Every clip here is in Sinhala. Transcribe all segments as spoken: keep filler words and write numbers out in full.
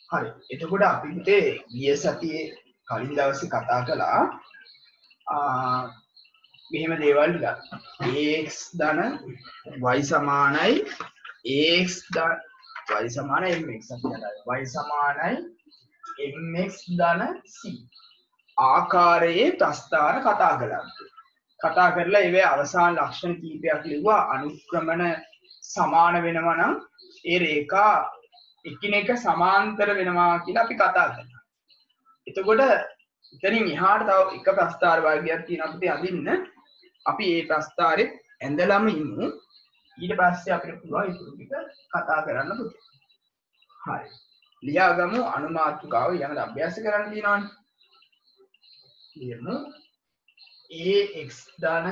හරි. එතකොට අපි හිතේ ගිය සතියේ කලින් දවසේ කතා කළා ආ මෙහෙම දේවල් ටිකක්. ax ධන y සමානයි ax ධන y සමානයි mx අපි හදාගමු. y සමානයි mx ධන c ආකාරයේ ප්‍රස්ථාර කතා කළා. කතා කරලා ඒවේ අවසාන ලක්ෂණ කීපයක් ලිව්වා. අනුක්‍රමන සමාන වෙනවා නම් ඒ රේඛා එකිනෙක සමාන්තර වෙනවා කියලා අපි කතා කරනවා. එතකොට එතනින් එහාට තව එක ප්‍රස්ථාර වර්ගයක් තියෙනවා අපිට අදින්න. අපි මේ ප්‍රස්ථාරෙත් ඇඳලම ඉමු. ඊට පස්සේ අපිට පුළුවන් ඒක ටික කතා කරන්න පුතේ. හරි. ලියාගමු අනුමාත්‍රිකාව ඊළඟට අභ්‍යාස කරන්න තියෙනවානේ. ලියමු ax ධන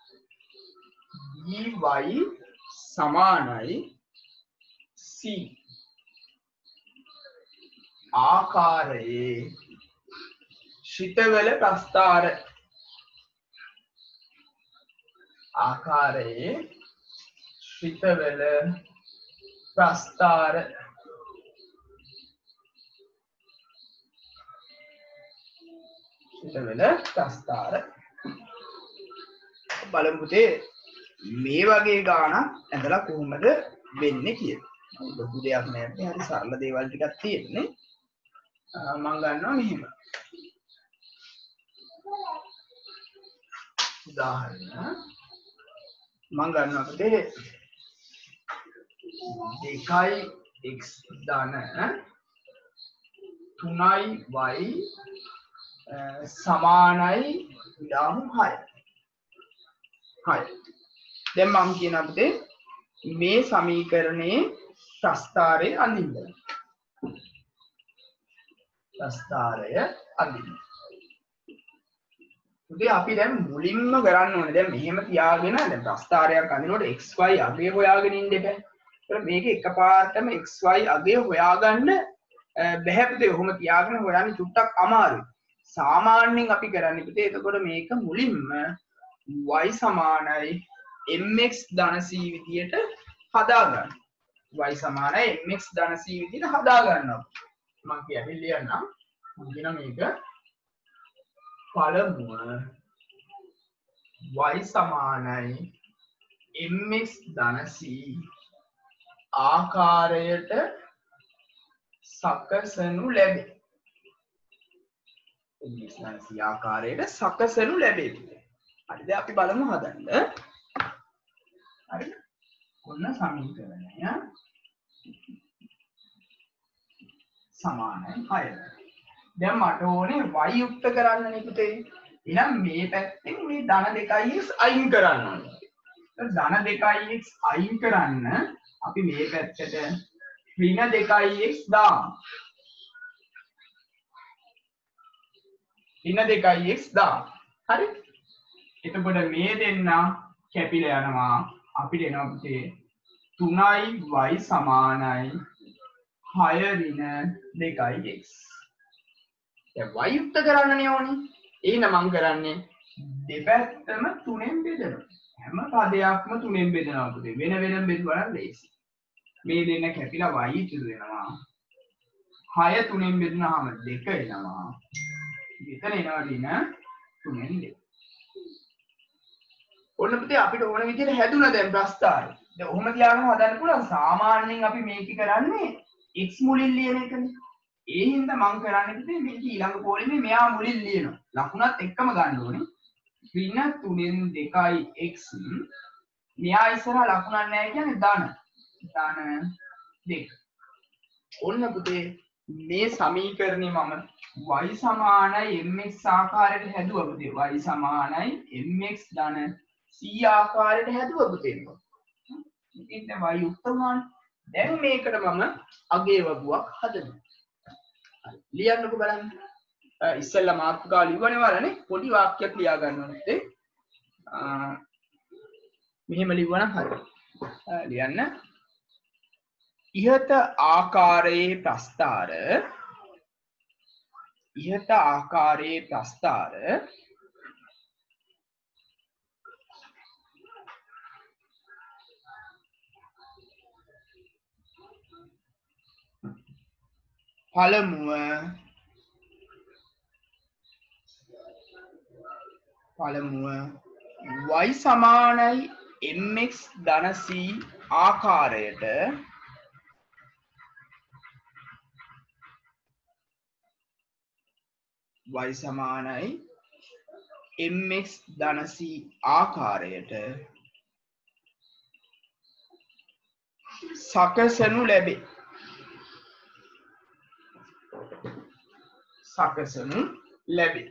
by සමානයි c ආකාරයේ ශ්‍රිතවල ප්‍රස්ථාර ආකාරයේ ශ්‍රිතවල ප්‍රස්ථාර ශ්‍රිතවල ප්‍රස්ථාර බලමු පුතේ මේ වගේ ගාණක් ඇඳලා කොහොමද වෙන්නේ කියලා. ලොකු දෙයක් නෑ. හරි සරල දේවල් ටිකක් තියෙන්නේ. මම ගන්නවා මෙහෙම. උදාහරණ මම ගන්නවා පුතේ දෙකයි x ධන තුනයි y සමානයි විඩාමු හය. හරි. දැන් මම කියනවා පුතේ මේ සමීකරණයේ ප්‍රස්ථාරය අඳින්න. ප්‍රස්ථාරය අඳින්න. පුතේ අපි දැන් මුලින්ම කරන්න ඕනේ දැන් මෙහෙම තියාගෙන දැන් ප්‍රස්ථාරයක් අඳිනකොට xy අගය හොයාගෙන ඉන්න එපා. ඒත් මේක එකපාරටම xy අගය හොයාගන්න බැහැ පුතේ. ඔහොම තියාගෙන හොයන්න චුට්ටක් අමාරුයි. සාමාන්‍යයෙන් අපි කරන්නේ පුතේ එතකොට මේක මුලින්ම y සමානයි mx ධන c විදියට හදා ගන්න. y සමානයි mx ධන c විදියට හදා ගන්නවා. මම කියන්නේ ලියන්නම්. මම කියන මේක පළමුව y සමානයි mx ධන c ආකාරයට සකසනු ලැබේ. mx ධන c ආකාරයට සකසනු ලැබේ. හරිද? අපි බලමු හදන්න. හරිද? ඔන්න සමීකරණය සමානයි හය. දැන් මට ඕනේ y යුක්ත කරන්නනේ පුතේ. එහෙනම් මේ පැත්තෙන් මේ ධන දෙකයි x අයින් කරන්න ඕනේ. ධන දෙකයි x අයින් කරන්න අපි මේ පැත්තට ඍණ දෙකයි x දාමු. ඍණ දෙකයි x දාමු. හරි? එතකොට මේ දෙන්න කැපිලා යනවා. අපිට එනවා පුතේ තුනයි y සමානයි හය ඍණ දෙකයි x. දැන් y යුක්ත කරන්නනේ ඕනේ. එහෙනම් මම කරන්නේ දෙපැත්තම තුනෙන් බෙදනවා. හැම පදයක්ම තුනෙන් බෙදනවා පුතේ. වෙන වෙනම බෙදුවා නම් ලේසි. මේ දෙන්න කැපිලා y ඉතුරු වෙනවා. හය තුනෙන් බෙදුනහම දෙක එනවා. මෙතන එනවා ඍණ තුනෙන් දෙක. ඔන්න පුතේ අපිට ඕන විදිහට හැදුණා දැන් ප්‍රස්ථාරය. දැන් ඔහොම තියාගෙන හදන්න පුළුවන්. සාමාන්‍යයෙන් අපි මේක කරන්නේ x මුලින් ලියන එකනේ. ඒ හින්දා මම කරන්නේ පුතේ මේක ඊළඟ පොලිමේ මෙයා මුලින් ලියනවා. ලකුණත් එක්කම ගන්න ඕනේ. ඍණ තුනෙන් දෙකයි x මෙයා ඉස්සරහා ලකුණක් නැහැ කියන්නේ ධන. ධන දෙක. ඔන්න පුතේ මේ සමීකරණේ මම y සමානයි mx ආකාරයට හැදුවා පුතේ. y සමානයි mx ධන c ආකාරයට හැදුවා පුතේ. ඉතින් දැන් y යුක්ත වුණානේ. දැන් මේකට මම අගේ වගුවක් හදනවා. හරි. ලියන්නකෝ බලන්න. ඉස්සෙල්ලා මාතෘකාව ලියවනේ වලනේ පොඩි වාක්‍යයක් ලියා ගන්න ඕනේ. මෙහෙම ලියවනම් හරි. ලියන්න. ඉහත ආකාරයේ ප්‍රස්ථාර ඉහත ආකාරයේ ප්‍රස්ථාර පළමුව පළමුව y සමානයි mx ධන c ආකාරයට y සමානයි mx ධන c ආකාරයට සකසනු ලැබේ. සකසනු ලැබේ.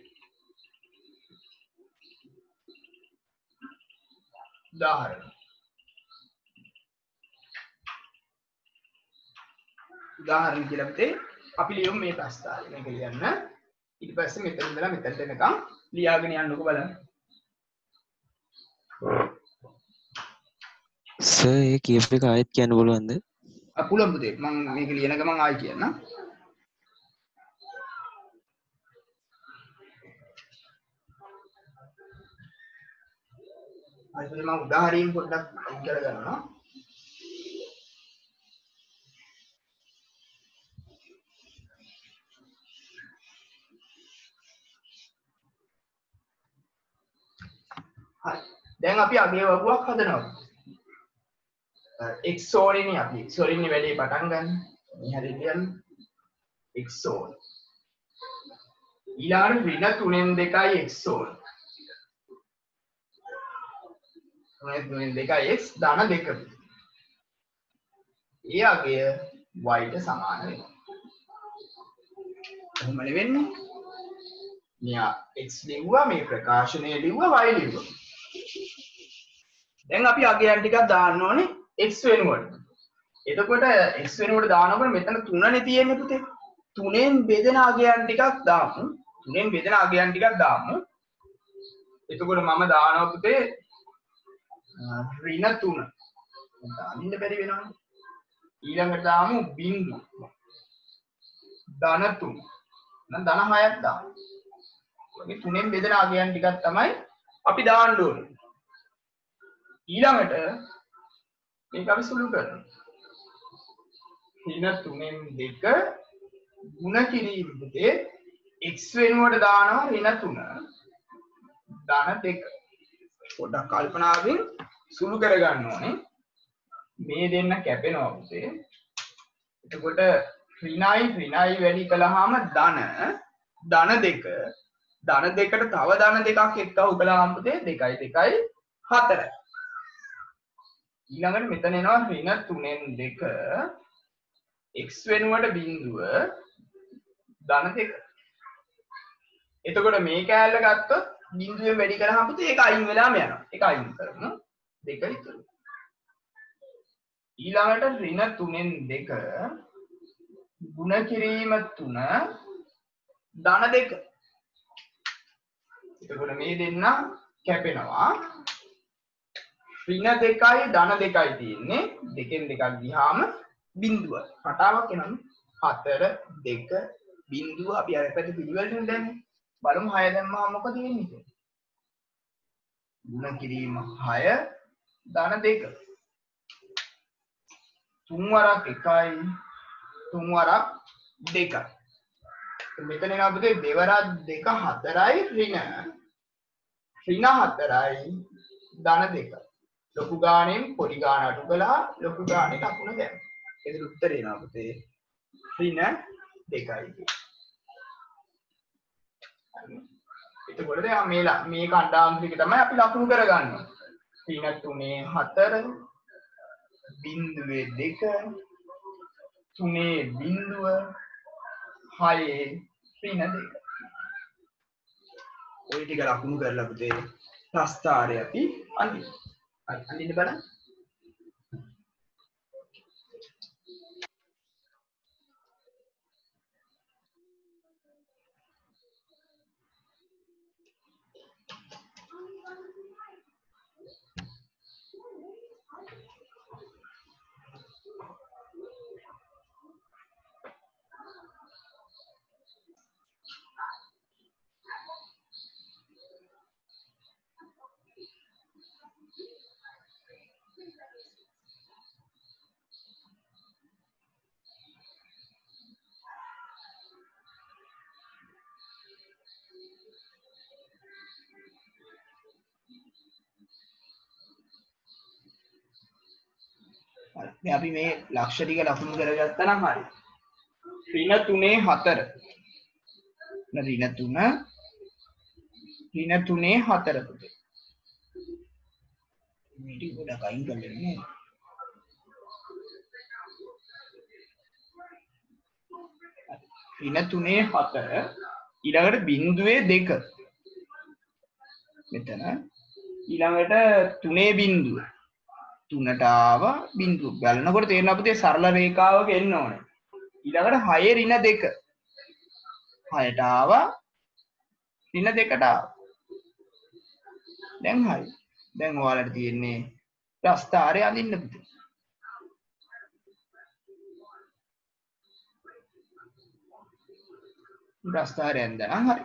උදාහරණ උදාහරණ කියලා පුතේ අපි ලියමු මේ ප්‍රස්තාවය. මේක ලියන්න. ඊට පස්සේ මෙතන ඉඳලා මෙතනට එනකම් ලියාගෙන යන්නකො බලන්න. සර් ඒ කියප් එක ආයෙත් කියන්න බලවන්ද? අ පුළුවන් පුතේ. මම මේක ලියන ගමන් ආයෙ කියන්නම්. අයිතල මම උදාහරණයක් පොඩ්ඩක් අංකර ගන්නවා. හරි. දැන් අපි අගේ වගුවක් හදනවා. x ඕනේ අපි x වලින් වැඩි පටන් ගන්න. මේ හරියට ලියන්න. x ඕනේ. ඊළඟට ඍණ තුනෙන් දෙකයි x ඕනේ. තුනෙන් දෙකයි x ධන දෙක. ඒ අගය y ට සමාන වෙනවා. කොහොමද වෙන්නේ? මෙයා x ලිව්වා මේ ප්‍රකාශනය ලිව්වා y ලිව්වා. දැන් අපි අගයන් ටිකක් දාන්න ඕනේ x වෙනුවට. එතකොට x වෙනුවට දානකොට මෙතන තුනනේ තියෙන්නේ පුතේ. තුනෙන් බෙදෙන අගයන් ටිකක් දාමු. තුනෙන් බෙදෙන අගයන් ටිකක් දාමු. එතකොට මම දානවා පුතේ ඍණ තුන. දාන්න බැරි වෙනවනේ. ඊළඟට දාමු බිංදු. ධන තුන. නම් ධන හයක් දාමු. මේ තුනෙන් බෙදෙන අගයන් ටිකක් තමයි අපි දාන්න ඕනේ. ඊළඟට මේක අපි සුළු කරනවා. ඍණ තුනෙන් දෙක ගුණ කිරීම පුතේ x වෙනුවට දානවා ඍණ තුන ධන දෙක. පොඩ්ඩක් කල්පනාවෙන් සුළු කරගන්න ඕනේ. මේ දෙන්න කැපෙනවා පුතේ. එතකොට ඍණයි ඍණයි වැඩි කළාම ධන ධන දෙක ධන දෙකට තව ධන දෙකක් එක්කව කළාම පුතේ දෙකයි දෙකයි හතරයි. ඊළඟට මෙතන එනවා ඍණ තුනෙන් දෙක x වෙනුවට බිංදුව ධන දෙක. එතකොට මේ කෑල්ල ගත්තොත් බිංදුවෙන් වැඩි කරාම පුතේ ඒක අයින් වෙලාම යනවා. ඒක අයින් කරමු. දෙක ඉතුරු. ඊළඟට ඍණ තුනෙන් දෙක ගුණ කිරීම තුන ධන දෙක. එතකොට මේ දෙන්න කැපෙනවා. ඍණ දෙකයි ධන දෙකයි තියෙන්නේ. දෙකෙන් දෙකක් ගියාම බිංදුව. රටාවක් එනවා. හතර දෙක බිංදුව අපි අර පැත්තේ පිළිවෙලට දැම්මේ. බලමු හය දැම්මම මොකද වෙන්නේ? ගුණ කිරීම හය ධන දෙක. තුන් වරක් එකයි තුන් වරක් දෙකයි. මෙතන එනවා පුතේ දෙවරක් දෙක හතරයි ඍණ. ඍණ හතරයි ධන දෙක. ලොකු ගාණයෙන් පොඩි ගාණ අඩු කළා ලොකු ගාණේ ලකුණ දැම්මා. ඒකට උත්තරේ එනවා පුතේ ඍණ දෙකයි. එතකොට දැන් මේ මේ කණ්ඩායම් ටික තමයි අපි ලකුණු කරගන්නේ. ඍණ තුනේ හතර බිංදුවේ දෙක තුනේ බිංදුව හයේ ඍණ දෙක. ඔය ටික ලකුණු කරලා පුතේ ප්‍රස්ථාරය අපි අඳින්න. හරි අඳින්න බලන්න. අපි මේ ලක්ෂ ටික ලකුණු කරගත්තා නම් හරි. ඍණ තුනේ හතර. ඍණ තුන ඍණ තුනේ හතර පුතේ. මේ ටික ගොඩක් අයින් කරලා නේ. ඍණ තුනේ හතර ඊළඟට බිංදුවේ දෙක. මෙතන ඊළඟට තුනේ බිංදුව. තුනට ආවා බිංදුව. බලනකොට තේරෙනවා පුතේ සරල රේඛාවක එන්න ඕනේ. ඊළඟට හය ඍණ දෙක. හයට ආවා ඍණ දෙකට ආවා. දැන් හරි. දැන් ඔයාලට තියෙන්නේ ප්‍රස්ථාරය අඳින්න පුතේ. ප්‍රස්ථාරය අඳිනවා හරි.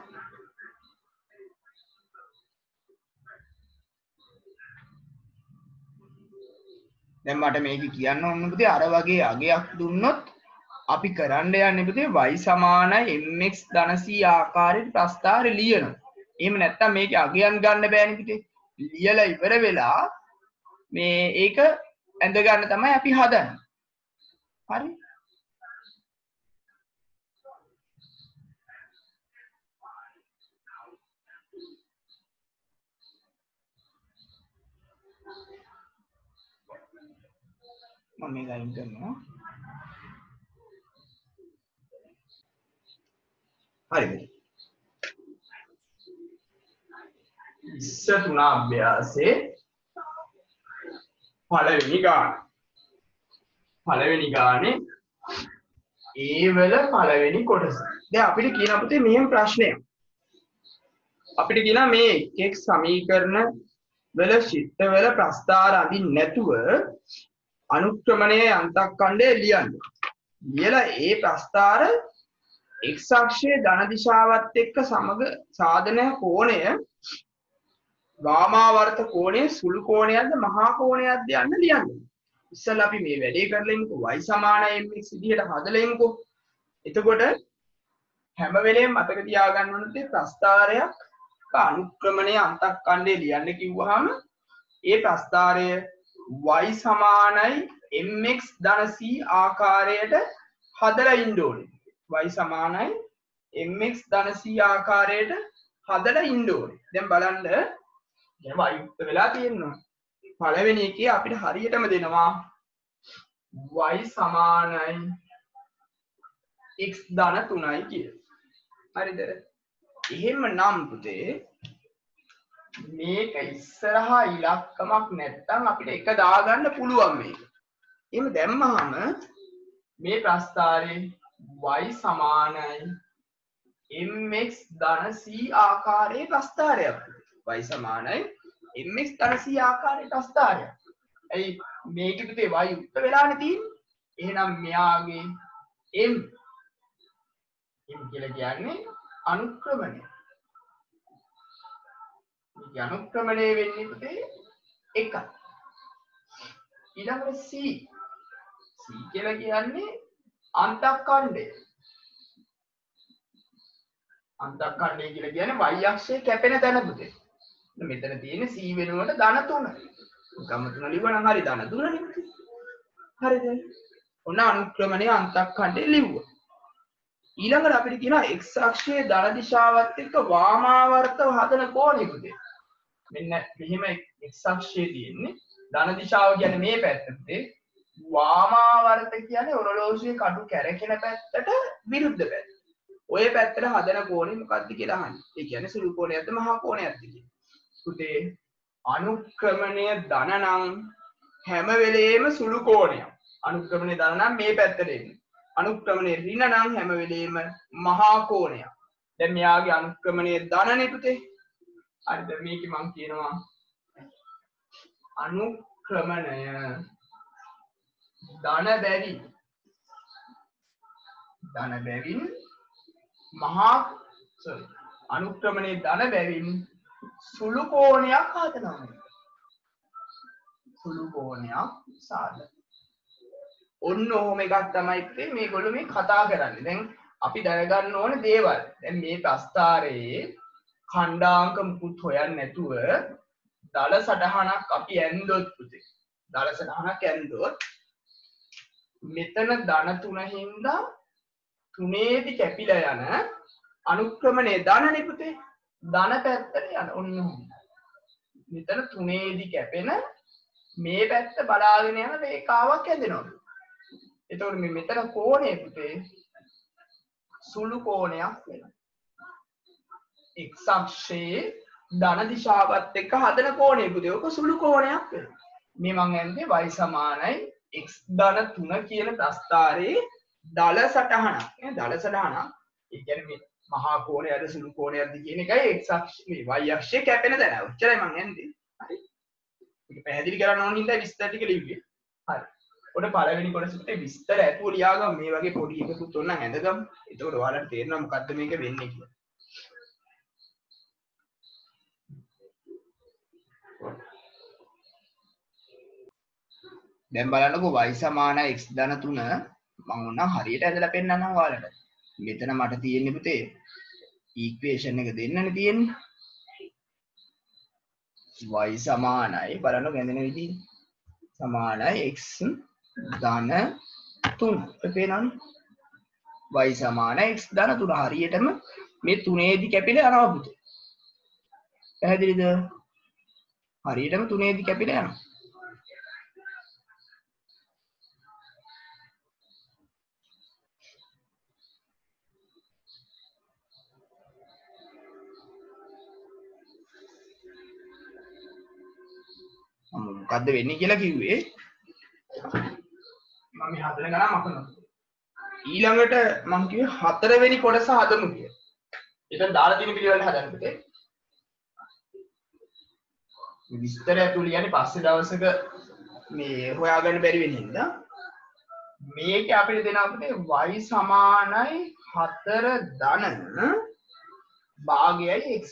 දැන් මට මේක කියන්න ඕන පුතේ අර වගේ අගයක් දුන්නොත් අපි කරන්න යන්නේ පුතේ y සමානයි mx ධන c ආකාරයට ප්‍රස්ථාරය ලියනවා. එහෙම නැත්නම් මේකේ අගයන් ගන්න බෑනේ පුතේ. ලියලා ඉවර වෙලා මේ ඒක ඇඳ ගන්න තමයි අපි හදන්නේ. හරි? මම මේක අයින් කරනවා. හරිද? ඉස්ස තුන අභ්‍යාසයේ පළවෙනි ගාන. පළවෙනි ගානේ ඒ වල පළවෙනි කොටස. දැන් අපිට කියන පුතේ මෙහෙම ප්‍රශ්නයක්. අපිට කියනවා මේ එක් එක් සමීකරණ වල චිත්ත වල ප්‍රස්ථාර අඳින්න නැතුව අනුක්‍රමණයේ අන්තක්ඛණ්ඩය ලියන්න. ලියලා ඒ ප්‍රස්ථාර x අක්ෂයේ ධන දිශාවත් එක්ක සමග සාධන කෝණය වාමාවර්ත කෝණය සුළු කෝණයක්ද මහා කෝණයක්ද යන්න ලියන්න. ඉස්සෙල්ලා අපි මේ වැඩේ කරලා ඉමුකෝ y සමානයි mx විදිහට හදලා ඉමුකෝ. එතකොට හැම වෙලේම මතක තියාගන්න ඕනේ ප්‍රස්ථාරයක් අනුක්‍රමණයේ අන්තක්ඛණ්ඩය ලියන්න කිව්වහම ඒ ප්‍රස්ථාරය y සමානයි mx ධන c ආකාරයට හදලා ඉන්න ඕනේ. y සමානයි mx ධන c ආකාරයට හදලා ඉන්න ඕනේ. දැන් බලන්න දැන් y යුක්ත වෙලා තියෙනවා. පළවෙනි එකේ අපිට හරියටම දෙනවා y සමානයි x ධන තුනයි කියලා. හරිද? එහෙම නම් පුතේ මේක ඉස්සරහා ඉලක්කමක් නැත්තම් අපිට එක දාගන්න පුළුවන් මේක. එහෙම දැම්මහම මේ ප්‍රස්ථාරේ y සමානයි mx ධන c ආකාරයේ ප්‍රස්ථාරයක්. y සමානයි mx ධන c ආකාරයේ ප්‍රස්ථාරයක්. එයි මේක පුතේ y යුක්ත වෙලානේ තියෙන්නේ. එහෙනම් මෙයාගේ m m කියලා කියන්නේ අනුක්‍රමණය. මේ අනුක්‍රමණය වෙන්නේ පුතේ එකයි. ඊළඟට c c කියලා කියන්නේ අන්තක්ඛණ්ඩය. අන්තක්ඛණ්ඩය කියලා කියන්නේ y අක්ෂයේ කැපෙන තැන පුතේ. මෙතන තියෙන්නේ c වෙනුවට ධන තුන. ගම තුන ලිව්වනම් හරි ධන තුනනේ පුතේ. හරිද? ඔන්න අනුක්‍රමණය අන්තක්ඛණ්ඩය ලිව්වා. ඊළඟට අපිට කියනවා x අක්ෂයේ ධන දිශාවත් එක්ක වාමාවර්තව හදන කෝණය පුතේ. මෙන්න මෙහෙම x අක්ෂයේ තියෙන්නේ ධන දිශාව කියන්නේ මේ පැත්ත පුතේ. වාමාවර්ත කියන්නේ ඔරලෝසුවේ කටු කැරකෙන පැත්තට විරුද්ධ පැත්ත. ඔය පැත්තට හදන කෝණය මොකක්ද කියලා අහන්නේ. ඒ කියන්නේ සුළු කෝණයක්ද මහා කෝණයක්ද කියලා. පුතේ අනුක්‍රමණය ධන නම් හැම වෙලේම සුළු කෝණයක්. අනුක්‍රමණය ධන නම් මේ පැත්තට එන්නේ. අනුක්‍රමණය ඍණ නම් හැම වෙලේම මහා කෝණයක්. දැන් මෙයාගේ අනුක්‍රමණය ධනනේ පුතේ. හරිද? මේක මම කියනවා අනුක්‍රමණය ධන බැවින් ධන බැවින් මහා sorry අනුක්‍රමණය ධන බැවින් සුළු කෝණයක් හදනවා. සුළු කෝණයක් සාධන. ඔන්න ඔහොම එකක් තමයි පුතේ මේගොල්ලෝ මේ කතා කරන්නේ. දැන් අපි දැනගන්න ඕනේ දේවල්. දැන් මේ ප්‍රස්ථාරයේ ඛණ්ඩාංක මුකුත් හොයන්නේ නැතුව දල සටහනක් අපි ඇන්දොත් පුතේ. දල සටහනක් ඇන්දොත් මෙතන ධන තුන හින්දා තුනේදි කැපිලා යන අනුක්‍රමණය ධනනේ පුතේ. ධන පැත්තට යන ඔන්න මෙතන තුනේදි කැපෙන මේ පැත්ත බලාගෙන යන රේඛාවක් හැදෙනවා. එතකොට මේ මෙතන කෝණය පුතේ සුළු කෝණයක් වෙනවා. x අක්ෂයේ ධන දිශාවත් එක්ක හදන කෝණය පුතේ ඔක සුළු කෝණයක් වෙනවා. මේ මං ඇන්දේ y සමානයි x ධන තුන කියන ප්‍රස්ථාරයේ දල සටහනක් නේ දල සටහනක්. ඒ කියන්නේ මේ මහා කෝණයද සුළු කෝණයක්ද කියන එකයි x අක්ෂයේ y අක්ෂයේ කැපෙන තැන. ඔච්චරයි මං ඇන්දේ. හරි. මේක පැහැදිලි කරන්න ඕන හින්දා විස්තර ටික ලිව්වේ. හරි. ඔන්න පළවෙනි කොටසට විස්තර ඇතුව ලියාගමු. මේ වගේ පොඩි එකකුත් ඕන නම් ඇඳගමු. එතකොට ඔයාලට තේරෙනවා මොකද්ද මේක වෙන්නේ කියලා. දැන් බලන්නකෝ y සමානයි x ධන තුන මම උනම් හරියට ඇදලා පෙන්නන්නම් ඔයාලට. මෙතන මට තියෙන්නේ පුතේ ඉක්වේෂන් එක දෙන්නනේ තියෙන්නේ. y සමානයි බලන්න ගැඳෙන විදිහ සමානයි x ධන තුන. පේනවනේ y සමානයි x ධන තුන හරියටම මේ තුනේදි කැපිලා යනවා පුතේ. පැහැදිලිද? හරියටම තුනේදි කැපිලා යනවා. මොකද්ද වෙන්නේ කියලා කිව්වේ මම මේ හතර ගණන් මකනවා. ඊළඟට මම කිව්වේ හතරවෙනි කොටස හදමු කියලා. එතන දාලා තියෙන පිළිවෙල හදන්න පුතේ. විස්තර ඇතුළේ යන්නේ පස්සේ දවසක මේ හොයාගන්න බැරි වෙන හින්දා මේක අපිට දෙනවා පුතේ y සමානයි හතර ධන භාගයයි x.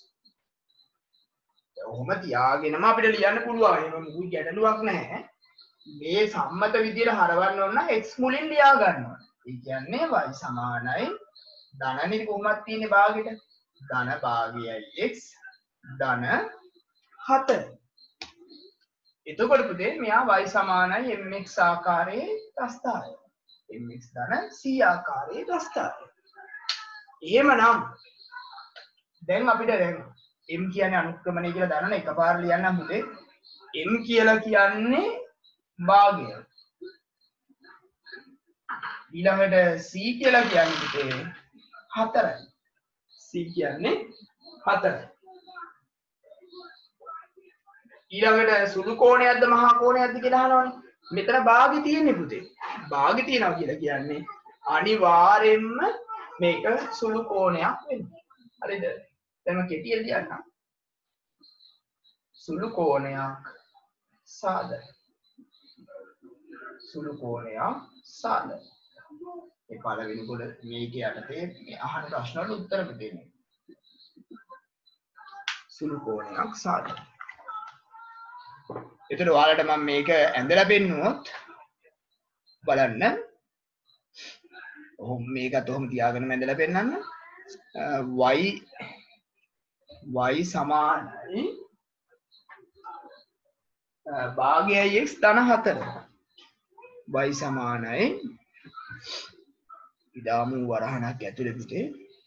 ඔහොම තියාගෙනම අපිට ලියන්න පුළුවන්. ඒක මුකුත් ගැටලුවක් නැහැ. මේ සම්මත විදියට හරවන්න ඕන නම් x මුලින් ලියා ගන්න ඕන. ඒ කියන්නේ y සමානයි ධනනේ කොහොමද තියෙන්නේ භාගෙට? ධන භාගයයි x ධන හතර. එතකොට පුතේ මෙයා y සමානයි mx ආකාරයේ ප්‍රස්ථාරය. mx ධන c ආකාරයේ ප්‍රස්ථාරය. එහෙමනම් දැන් අපිට දැන් m කියන්නේ අනුක්‍රමණය කියලා දන්නන එකපාර ලියන්නම් පුතේ. m කියලා කියන්නේ භාගය. ඊළඟට c කියලා කියන්නේ පුතේ හතරයි. c කියන්නේ හතරයි. ඊළඟට සුළු කෝණයක්ද මහා කෝණයක්ද කියලා අහනවනේ. මෙතන භාගෙ තියෙන්නේ පුතේ. භාගෙ තියනවා කියලා කියන්නේ අනිවාර්යෙන්ම මේක සුළු කෝණයක් වෙනවා. හරිද? දැන් මම කෙටියෙන් ලියන්නම්. සුළු කෝණයක් සාධක. සුළු කෝණයක් සාධක. ඒ පළවෙනි කොට මේකේ යටතේ මේ අහන ප්‍රශ්න වලට උත්තර දෙන්නේ. සුළු කෝණයක් සාධක. එතකොට ඔයාලට මම මේක ඇඳලා පෙන්නුවොත් බලන්න. ඔහොම මේකත් ඔහොම තියාගෙන ඇඳලා පෙන්නන්න. y y සමානයි භාගයයි x ධන හතර. y සමානයි ඉදාමු වරහණක් ඇතුලේ පුතේ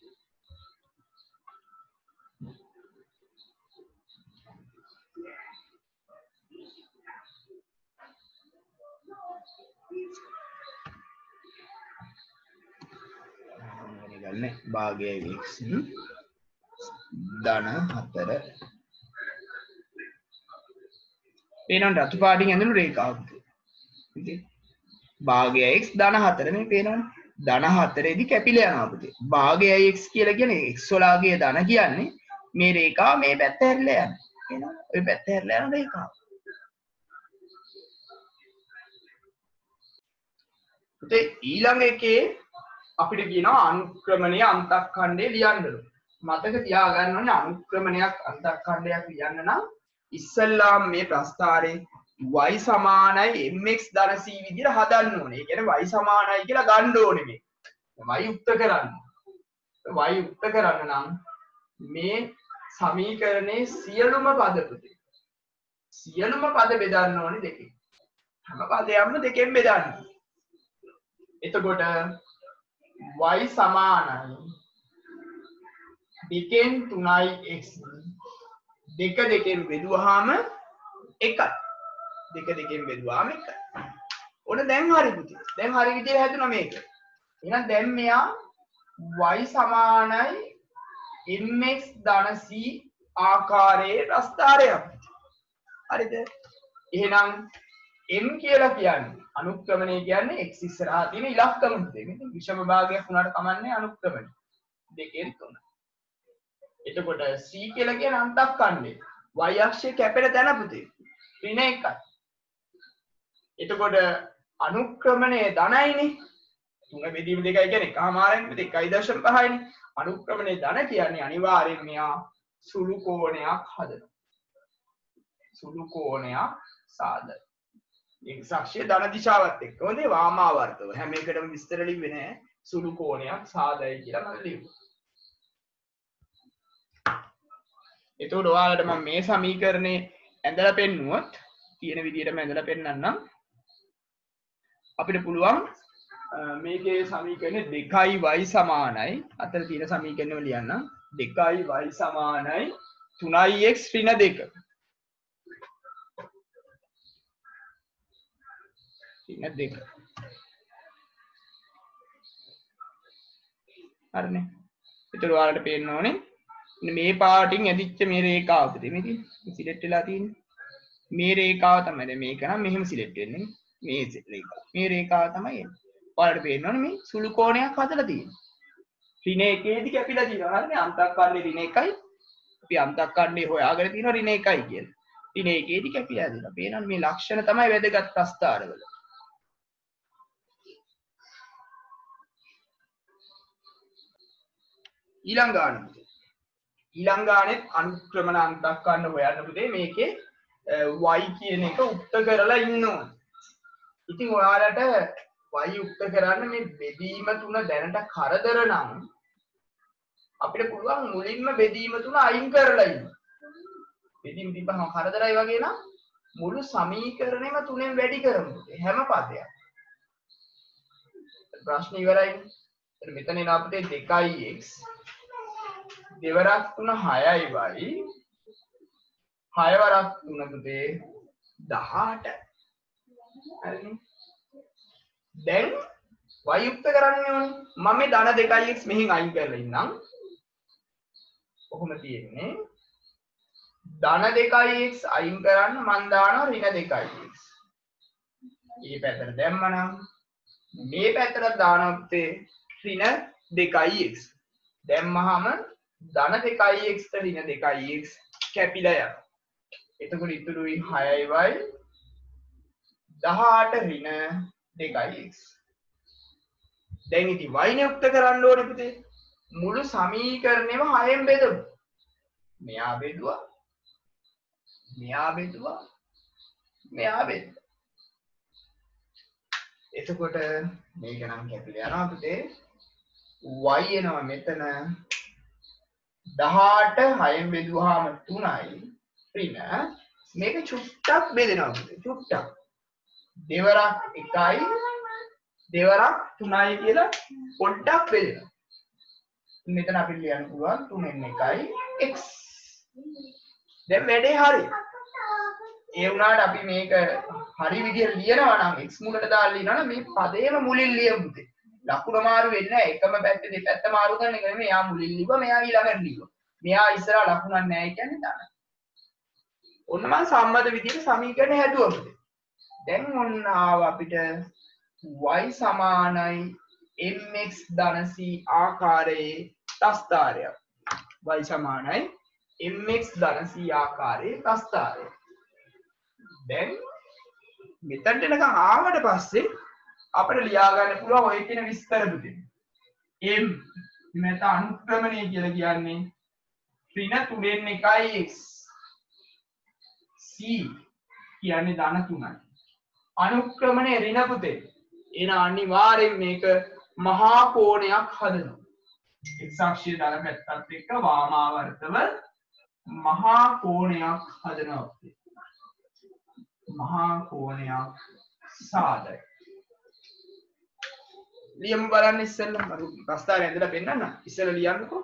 ගන්න භාගයයි x ධන හතර. පේනවනේ රතු පාටින් ඇඳුණු රේඛාවක්. ඉතින් භාගයයි x ධන හතර මේ පේනවනේ. ධන හතරේදී කැපිලා යනවා පුතේ. භාගයයි x කියලා කියන්නේ x වලාගේ ධන කියන්නේ මේ රේඛාව මේ පැත්ත හැරිලා යනවා. පේනවද? ওই පැත්ත හැරිලා යන රේඛාව. පුතේ ඊළඟ එකේ අපිට කියනවා අනුක්‍රමණීය අන්තක්ඛණ්ඩය ලියන්න. මතක තියාගන්න ඕනේ අනුක්‍රමණයක් අන්තක්ඛණ්ඩයක් ලියන්න නම් ඉස්සල්ලාම මේ ප්‍රස්ථාරේ y සමානයි mx ධන c විදිහට හදන්න ඕනේ. ඒ කියන්නේ y සමානයි කියලා ගන්න ඕනේ මේ. y යුක්ත කරන්න. y යුක්ත කරන්න නම් මේ සමීකරණේ සියලුම පද පුතේ. සියලුම පද බෙදන්න ඕනේ දෙකෙන්. හැම පදයක්ම දෙකෙන් බෙදන්න. එතකොට y සමානයි දෙකෙන් තුනයි x දෙක දෙකෙන් බෙදුවාම එකයි. දෙක දෙකෙන් බෙදුවාම එකයි. ඔන්න දැන් හරි පුතේ. දැන් හරි විදිහට හැදුණා මේක. එහෙනම් දැන් මෙයා y සමානයි mx ධන c ආකාරයේ ප්‍රස්ථාරයක්. හරිද? එහෙනම් m කියලා කියන්නේ අනුක්‍රමණය කියන්නේ x ඉස්සරහා තියෙන ඉලක්කම පුතේ. මේක විෂම භාගයක් වුණාට කමන්නේ අනුක්‍රමණය. දෙකෙන් තුන. එතකොට c කියලා කියන අන්තක්ඛණ්ඩය. y අක්ෂයේ කැපෙන තැන පුතේ. ඍණ එකයි. එතකොට අනුක්‍රමණය ධනයිනේ. තුන බෙදීම දෙකයි කියන්නේ එකමාරෙන් එකයි දශම පහයිනේ. අනුක්‍රමණය ධන කියන්නේ අනිවාර්යෙන් මෙයා සුළු කෝණයක් හදනවා. සුළු කෝණයක් සාදයි. x අක්ෂයේ ධන දිශාවත් එක්ක හොඳේ වාමාවර්තව හැම එකටම විස්තර ලිව්වේ නැහැ. සුළු කෝණයක් සාදයි කියලා මම ලිව්වා. එතකොට ඔයාලට මම මේ සමීකරණේ ඇඳලා පෙන්නුවොත් තියෙන විදිහටම ඇඳලා පෙන්නන්නම්. අපිට පුළුවන් මේකේ සමීකරණේ දෙකයි y සමානයි අතර තියෙන සමීකරණෙම ලියන්නම්. දෙකයි y සමානයි තුනයි x ඍණ දෙක. ඍණ දෙක. හරිනේ. ඒතර ඔයාලට පේන්න ඕනේ මේ පාටින් ඇදිච්ච මේ රේඛාව පුතේ මේක සිලෙක්ට් වෙලා තියෙන්නේ. මේ රේඛාව තමයි. දැන් මේක නම් මෙහෙම සිලෙක්ට් වෙන්නේ. මේ රේඛාව. මේ රේඛාව තමයි එන්නේ. ඔයාලට පේන්න ඕනේ මේ සුළු කෝණයක් හදලා තියෙනවා. ඍණ එකේදී කැපිලා තියෙනවා. හරිනේ. අන්තක්ඛණ්ඩේ ඍණ එකයි. අපි අන්තක්ඛණ්ඩේ හොයාගෙන තියෙනවා ඍණ එකයි කියලා. ඍණ එකේදී කැපිලා තියෙනවා. පේනවනේ මේ ලක්ෂණ තමයි වැදගත් ප්‍රස්ථාරවල. ඊළඟ ගාන. ඊළඟ ගානෙත් අනුක්‍රමණ අන්තක්ඛණ්ඩ හොයන්න පුතේ මේකේ y කියන එක උක්ත කරලා ඉන්න ඕනේ. ඉතින් ඔයාලට y උක්ත කරන්න මේ බෙදීම තුන දැනට කරදර නම් අපිට පුළුවන් මුලින්ම බෙදීම තුන අයින් කරලා ඉන්න. බෙදීම තිබ්බම කරදරයි වගේ නම් මුළු සමීකරණයම තුනෙන් වැඩි කරමු. හැම පදයක්. ප්‍රශ්න ඉවරයි. මෙතන එන අපිට දෙකයි x දෙවරක් තුන හයයි y හය වරක් තුන පුතේ දහඅට. හරිනේ. දැන් y යුක්ත කරන්න ඕනේ. මම මේ ධන දෙකයි x මෙහින් අයින් කරලා ඉන්නම්. කොහොම තියෙන්නේ? ධන දෙකයි x අයින් කරන්න මම දානවා ඍණ දෙකයි x. මේ පැත්තට දැම්මනම් මේ පැත්තට දානවා පුතේ ඍණ දෙකයි x. දැම්මහම ධන දෙකයි x ට ඍණ දෙකයි x කැපිලා යනවා. එතකොට ඉතුරුයි හයයි y දහඅට ඍණ දෙකයි x. දැන් ඉතින් y නේ උක්ත කරන්න ඕනේ පුතේ. මුළු සමීකරණයම හයෙන් බෙදමු. මෙයා බෙදුවා. මෙයා බෙදුවා. මෙයා බෙදුවා. එතකොට මේක නම් කැපිලා යනවා පුතේ. y එනවා මෙතන දහඅට හයෙන් බෙදුවාම තුනයි ඍණ මේක චුට්ටක් බෙදෙනවා පුතේ. චුට්ටක්. දෙවරක් එකයි දෙවරක් තුනයි කියලා පොඩ්ඩක් බෙදෙනවා. මෙතන අපිට ලියන්න පුළුවන් තුනෙන් එකයි x. දැන් වැඩේ හරි. ඒ වුණාට අපි මේක හරි විදිහට ලියනවා නම් x මුලට දාලා ලියනවා නම් මේ පදේම මුලින් ලියමු පුතේ. ලකුණ මාරු වෙන්නේ නැහැ. එකම පැත්තේ දෙපැත්ත මාරු කරන එක නෙමෙයි. එයා මුලින් ලිව්වා මෙයා ඊළඟට ලිව්වා. මෙයා ඉස්සරහා ලකුණක් නැහැ කියන්නේ ධන. ඔන්න මම සම්මත විදිහට සමීකරණ හැදුවා පුතේ. දැන් ඔන්න ආව අපිට y සමානයි mx ධන c ආකාරයේ ප්‍රස්ථාරයක්. y සමානයි mx ධන c ආකාරයේ ප්‍රස්ථාරය. දැන් මෙතනට එනකන් ආවට පස්සේ අපිට ලියා ගන්න පුළුවන් ඔය කියන විස්තර පුතේ. m මෙත අනුක්‍රමණය කියලා කියන්නේ ඍණ තුනෙන් එකයි x. c කියන්නේ ධන තුනයි. අනුක්‍රමණය ඍණ පුතේ. එන අනිවාර්යෙන් මේක මහා කෝණයක් හදනවා. x අක්ෂයේ ධන පැත්තත් එක්ක වාමාවර්තව මහා කෝණයක් හදනවා. මහා කෝණයක් සාදයි. ලියමු බලන්න ඉස්සෙල්ලා මම ප්‍රස්තාරය ඇඳලා පෙන්නන්න ඉස්සෙල්ලා ලියන්නකෝ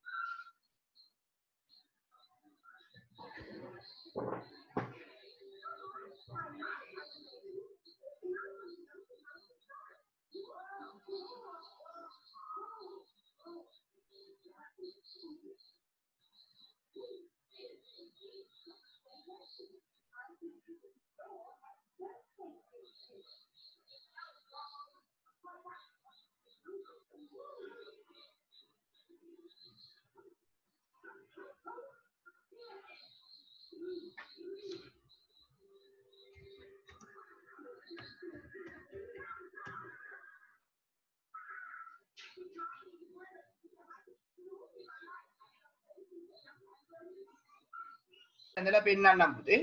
ඇඳලා පෙන්නන්නම් පුතේ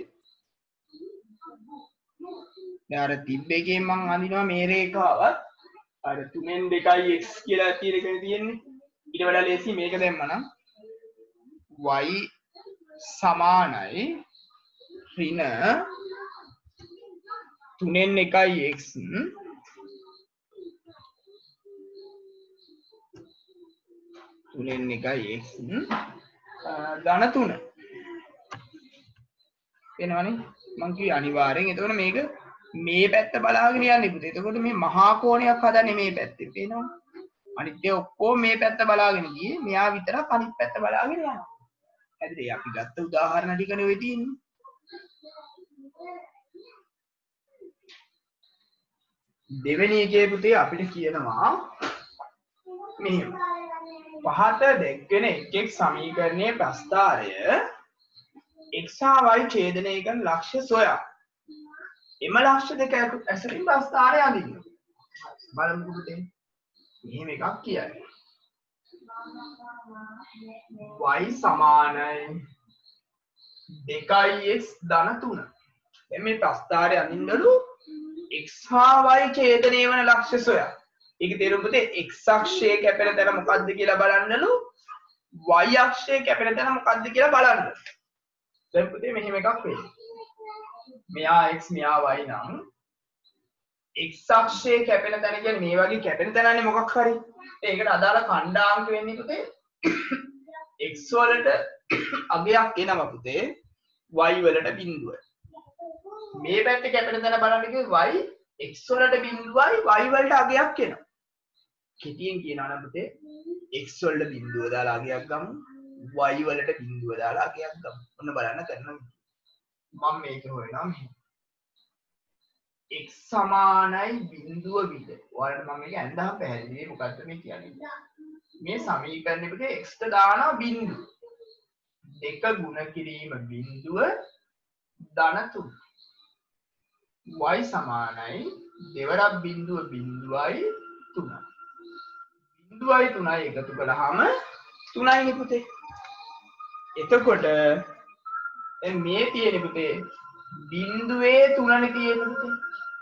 දැන් අර තිබ්බ එකෙන් මම අඳිනවා මේ රේඛාවත් අර තුනෙන් දෙකයි x කියලා තියෙන එකනේ තියෙන්නේ ඊට වඩා ලේසි මේක දැම්මනම් y සමානයි ඍණ තුනෙන් එකයි x තුනෙන් එකයි x ධන තුන එනවනේ මං කිය අනිවාර්යෙන් එතකොට මේක මේ පැත්ත බලාගෙන යන්නේ පුතේ. එතකොට මේ මහා කෝණයක් හදන්නේ මේ පැත්තේ. පේනවද? අනිත් ඒ ඔක්කොම මේ පැත්ත බලාගෙන ගියේ. මෙයා විතරක් අනිත් පැත්ත බලාගෙන යනවා. හරිද? අපි ගත්ත උදාහරණ ටිකනේ ඔය තියෙන්නේ. දෙවෙනි එකේ පුතේ අපිට කියනවා මෙහෙම. පහත දැක්වෙන එක් එක් සමීකරණයේ ප්‍රස්ථාරය x හා y ඡේදනය කරන ලක්ෂ්‍ය සොයා. එම ලක්ෂ්‍ය දෙක ඇසුරින් ප්‍රස්ථාරය අඳින්න. බලමු පුතේ. මෙහෙම එකක් කියන්නේ. y සමානයි දෙකයි x ධන තුන. දැන් මේ ප්‍රස්ථාරය අඳින්නලු x හා y ඡේදනය වන ලක්ෂ්‍ය සොයා. ඒක තේරුම් පුතේ x අක්ෂයේ කැපෙන තැන මොකද්ද කියලා බලන්නලු y අක්ෂයේ කැපෙන තැන මොකද්ද කියලා බලන්න. දැන් පුතේ මෙහෙම එකක් වෙන්නේ. මෙයා x මෙයා y නම් x අක්ෂයේ කැපෙන තැන කියන්නේ මේ වගේ කැපෙන තැනන්නේ මොකක් හරි. ඒකට අදාළ ඛණ්ඩාංක වෙන්නේ පුතේ x වලට අගයක් එනවා පුතේ y වලට බිඳුව. මේ පැත්තේ කැපෙන තැන බලන්න කිව්වේ y x වලට බිඳුවයි y වලට අගයක් එනවා. කෙටියෙන් කියනවා නම් පුතේ x වලට බිඳුව දාලා අගයක් ගමු y වලට බිඳුව දාලා අගයක් ගමු. ඔන්න බලන්න කරනවා. මම මේක හොයනවා මෙහෙම. x සමානයි බිඳුව විද. ඔයාලට මම මේක ඇඳහම පැහැදිලි මොකද්ද මේ කියන්නේ. මේ සමීකරණය පුතේ x ට දානවා බිඳුව. දෙක ගුණ කිරීම බිඳුව ධන තුන. y සමානයි දෙවරක් බිඳුව බිඳුවයි තුනයි. බිඳුවයි තුනයි එකතු කළාම තුනයි නේ පුතේ. එතකොට දැන් මේ තියෙන පුතේ බිඳුවේ තුනනේ තියෙන්නේ පුතේ.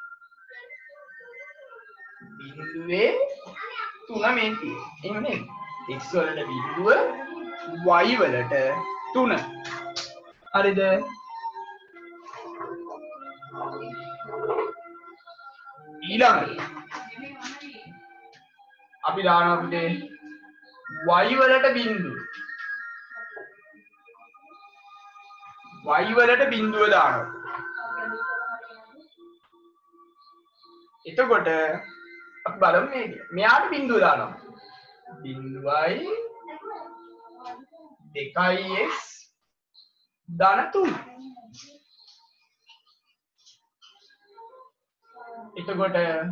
බිඳුවේ තුන මේ තියෙන්නේ. එහෙම නේද? x වලට බිඳුව y වලට තුන. හරිද? ඊළඟට අපි දානවා පුතේ y වලට බිඳුව. y වලට බිඳුව දානවා. එතකොට අපි බලමු මේක. මෙයාට බිඳුව දානවා. බිඳුවයි දෙකයි x ධන තුන. එතකොට දැන්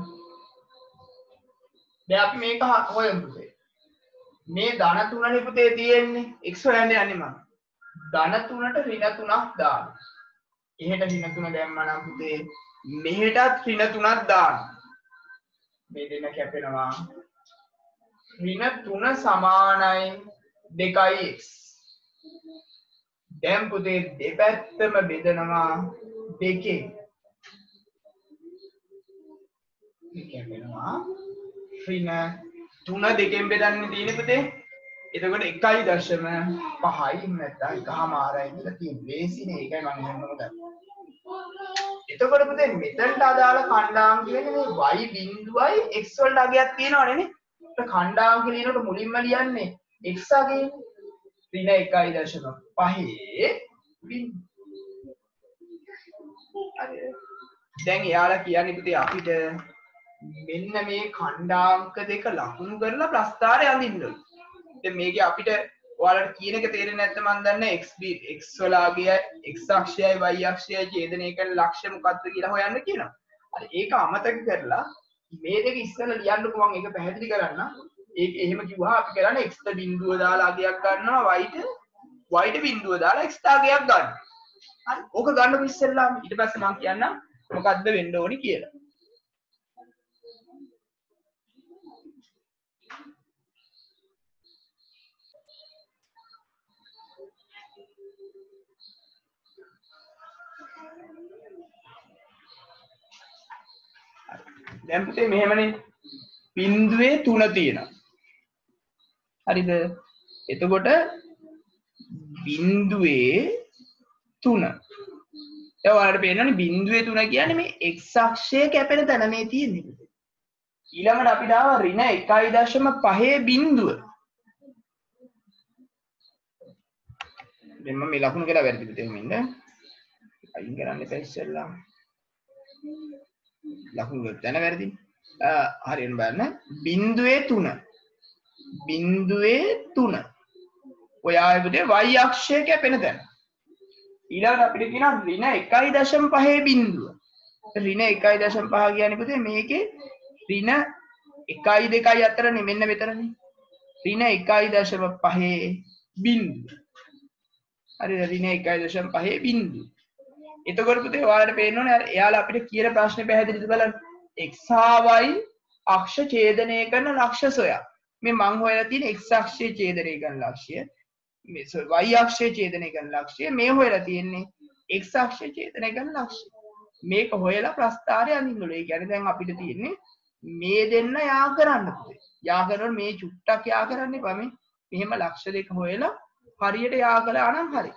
අපි මේක හොයමු පුතේ. මේ ධන තුනනේ පුතේ තියෙන්නේ. x හොයන්න යන්නේ මම. ධන තුනට ඍණ තුනක් දාන්න. එහෙට ඍණ තුන දැම්මා නම් පුතේ මෙහෙටත් ඍණ තුනක් දාන්න. මේ දෙන්න කැපෙනවා. ඍණ තුන සමානයි දෙකයි x. දැන් පුතේ දෙපැත්තම බෙදනවා දෙකෙන්. මේ කැපෙනවා. ඍණ තුන දෙකෙන් බෙදන්නේ තියෙන්නේ පුතේ. එතකොට එකයි දශම පහයි නැත්නම් එකමාරයි කියලා තියෙන්නේ. ලේසිනේ ඒකයි මම හිතන්නේ. එතකොට පුතේ මෙතනට අදාළ ඛණ්ඩාංක කියන්නේ මේ y බිඳුවයි x වලට අගයක් තියෙනවනේ නේ. ඒක ඛණ්ඩාංක ලියනකොට මුලින්ම ලියන්නේ x අගේ ඍණ එකයි දශම පහේ බිඳුව. දැන් එයාලා කියන්නේ පුතේ අපිට මෙන්න මේ ඛණ්ඩාංක දෙක ලකුණු කරලා ප්‍රස්ථාරය අඳින්න ඕනේ. දැන් මේකේ අපිට ඔයාලට කියන එක තේරෙන්නේ නැත්නම් මම දන්නේ x x වල අගය x අක්ෂයයි y අක්ෂයයි ඡේදනය කරන ලක්ෂ්‍ය මොකක්ද කියලා හොයන්න කියනවා. හරි ඒක අමතක කරලා මේ දෙක ඉස්සෙල්ලා ලියන්නකෝ මම ඒක පැහැදිලි කරන්න. ඒක එහෙම කිව්වහම අපි කරන්නේ x ට බිඳුව දාලා අගයක් ගන්නවා y ට y ට බිඳුව දාලා x ට අගයක් ගන්නවා. හරි ඕක ගන්නකො ඉස්සෙල්ලාම ඊට පස්සේ මම කියන්නම් මොකද්ද වෙන්න ඕනි කියලා. දැන් පුතේ මෙහෙමනේ බිඳුවේ තුන තියෙනවා. හරිද? එතකොට බිඳුවේ තුන. දැන් ඔයාලට පේනවනේ බිඳුවේ තුන කියන්නේ මේ x අක්ෂය කැපෙන තැන මේ තියෙන්නේ. ඊළඟට අපිට ආව ඍණ එකයි දශම පහේ බිඳුව. දැන් මම මේ ලකුණු කියලා වැරදිද එහෙම ඉන්න. අයින් කරන්න එපා ඉස්සෙල්ලා. ලකුණු ගන්න වැරදි. හරියට බලන්න බිඳුවේ තුන. බිඳුවේ තුන. ඔය ආයතනයේ y අක්ෂය කැපෙන තැන. ඊළඟට අපිට කියනවා ඍණ එකයි දශම පහේ බිඳුව. ඍණ එකයි දශම පහ කියන්නේ පුතේ මේකේ ඍණ එකයි දෙකයි අතර නෙමෙන්න මෙතනනේ. ඍණ එකයි දශම පහේ බිඳුව. හරිද? ඍණ එකයි දශම පහේ බිඳුව. එතකොට පුතේ ඔයාලට පේනෝනේ අර එයාලා අපිට කියන ප්‍රශ්නේ පැහැදිලිද බලන්න. x හා y අක්ෂ ඡේදනය කරන ලක්ෂ්‍ය සොයා. මේ මං හොයලා තියෙන x අක්ෂයේ ඡේදනය කරන ලක්ෂ්‍ය. මේ y අක්ෂයේ ඡේදනය කරන ලක්ෂ්‍ය. මේ හොයලා තියෙන්නේ x අක්ෂයේ ඡේදනය කරන ලක්ෂ්‍ය. මේක හොයලා ප්‍රස්ථාරය අඳින්න ඕනේ. ඒ කියන්නේ දැන් අපිට තියෙන්නේ මේ දෙන්න යා කරන්න පුතේ. යා කරනකොට මේ චුට්ටක් යා කරන්න එපා මේ. මෙහෙම ලක්ෂ්‍ය දෙක හොයලා හරියට යා කළා නම් හරි.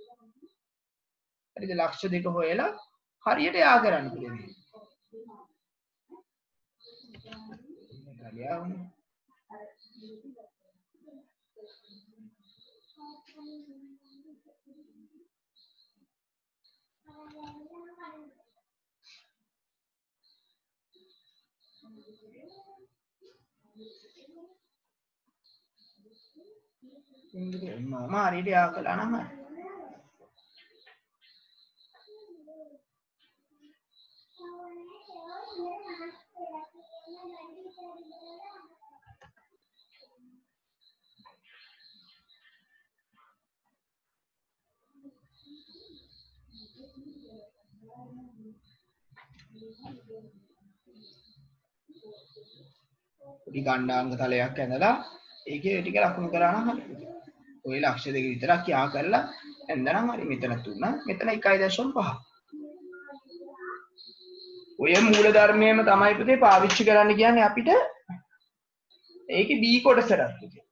හරිද? ලක්ෂ්‍ය දෙක හොයලා හරියට යා කරන්න පුළුවන්. හරියවනේ. ඉංග්‍රීසි මම හරියට යා කළා නම් හරි. පොඩි ගණ්ඩාංග තලයක් ඇඳලා ඒකේ ටික ලකුණු කරා නම් හරි. ඔය ලක්ෂ දෙක විතරක් යා කරලා ඇඳනම් හරි. මෙතන තුන, මෙතන එකයි දශම පහ. ඔය මූල ධර්මයේම තමයි පුතේ පාවිච්චි කරන්න කියන්නේ අපිට. ඒකේ b කොටසට පුතේ.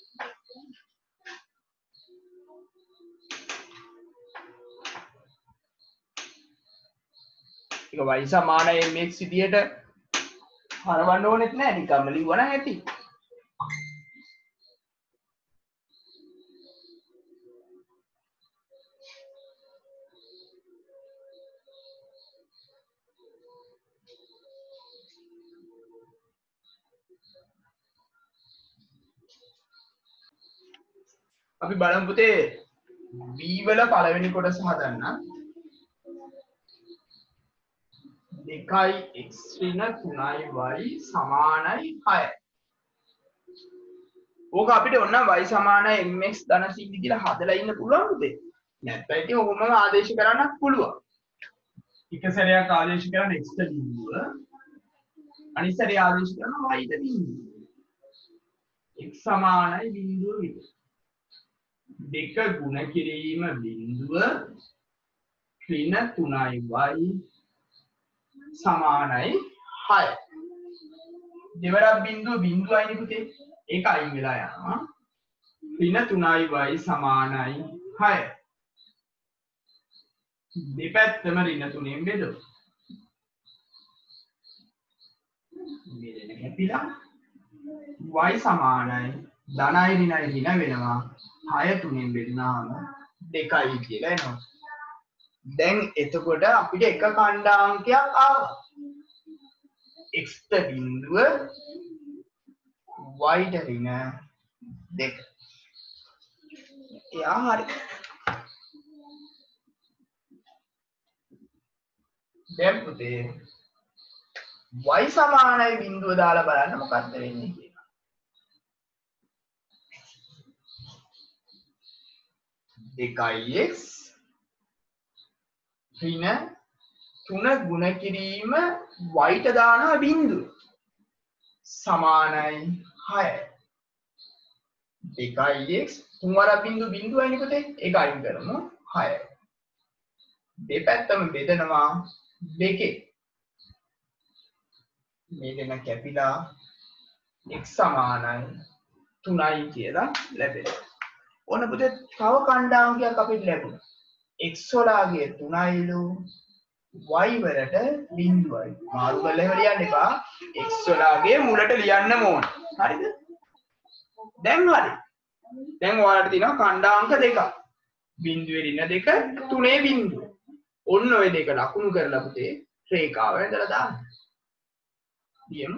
ඒක y සමාන mx විදියට හරවන්න ඕනෙත් නෑ නිකම්ම ලිව්වනම් ඇති. අපි බලමු පුතේ b වල පළවෙනි කොටස හදන්න. දෙකයි x ඍණ තුනයි y සමානයි හයයි. ඕක අපිට ඔන්න y සමානයි mx ධන සිද්ධි කියලා හදලා ඉන්න පුළුවන් පුතේ. නැත්නම් ඉතින් ඔහොමම ආදේශ කරන්නත් පුළුවන්. එක සැරයක් ආදේශ කරන x ට බිඳුව අනිත් සැරේ ආදේශ කරන y ට බිඳුව. x සමානයි බිඳුව විතර. දෙක ගුණ කිරීම බිඳුව ඍණ තුනයි y සමානයි හයයි. දෙවරක් බිඳුව බිඳුවයිනේ පුතේ. ඒක අයින් වෙලා යනවා. ඍණ තුනයි y සමානයි හයයි. දෙපැත්තම ඍණ තුනෙන් බෙදමු. මේ දෙක කැපිලා y සමානයි ධනයි ඍණයි ඍණ වෙනවා. හය තුනෙන් බෙදුනාම දෙකයි කියලා එනවා. දැන් එතකොට අපිට එක ඛණ්ඩාංකයක් ආවා. x ට බිඳුව y ට ඍණ දෙක. එයා හරි. දැන් පුතේ y සමානයි බිඳුව දාලා බලන්න මොකක්ද වෙන්නේ කියලා. දෙකයි x ඍණ තුන ගුණ කිරීම y ට දානවා බිඳුව සමානයි හයයි. දෙකයි x තුන් වරක් බිඳුව බිඳුවයිනේ පුතේ. ඒක අයින් කරමු හයයි. දෙපැත්තම බෙදනවා දෙකේ. මේ දෙන කැපිලා x සමානයි තුනයි කියලා ලැබෙනවා. ඕන පුතේ තව ඛණ්ඩාංකයක් අපිට ලැබුණා. x වලගේ තුනයිලු y වලට බිඳුවයි. මාරු කරලා එහෙම ලියන්න එපා. x වලගේ මුලට ලියන්න ඕන. හරිද? දැන් හරි. දැන් ඔයාලට තියෙනවා ඛණ්ඩාංක දෙකක්. බිඳුවේ ඍණ දෙක තුනේ බිඳුව. ඔන්න ඔය දෙක ලකුණු කරලා පුතේ රේඛාව ඇදලා දාන්න. ලියමු.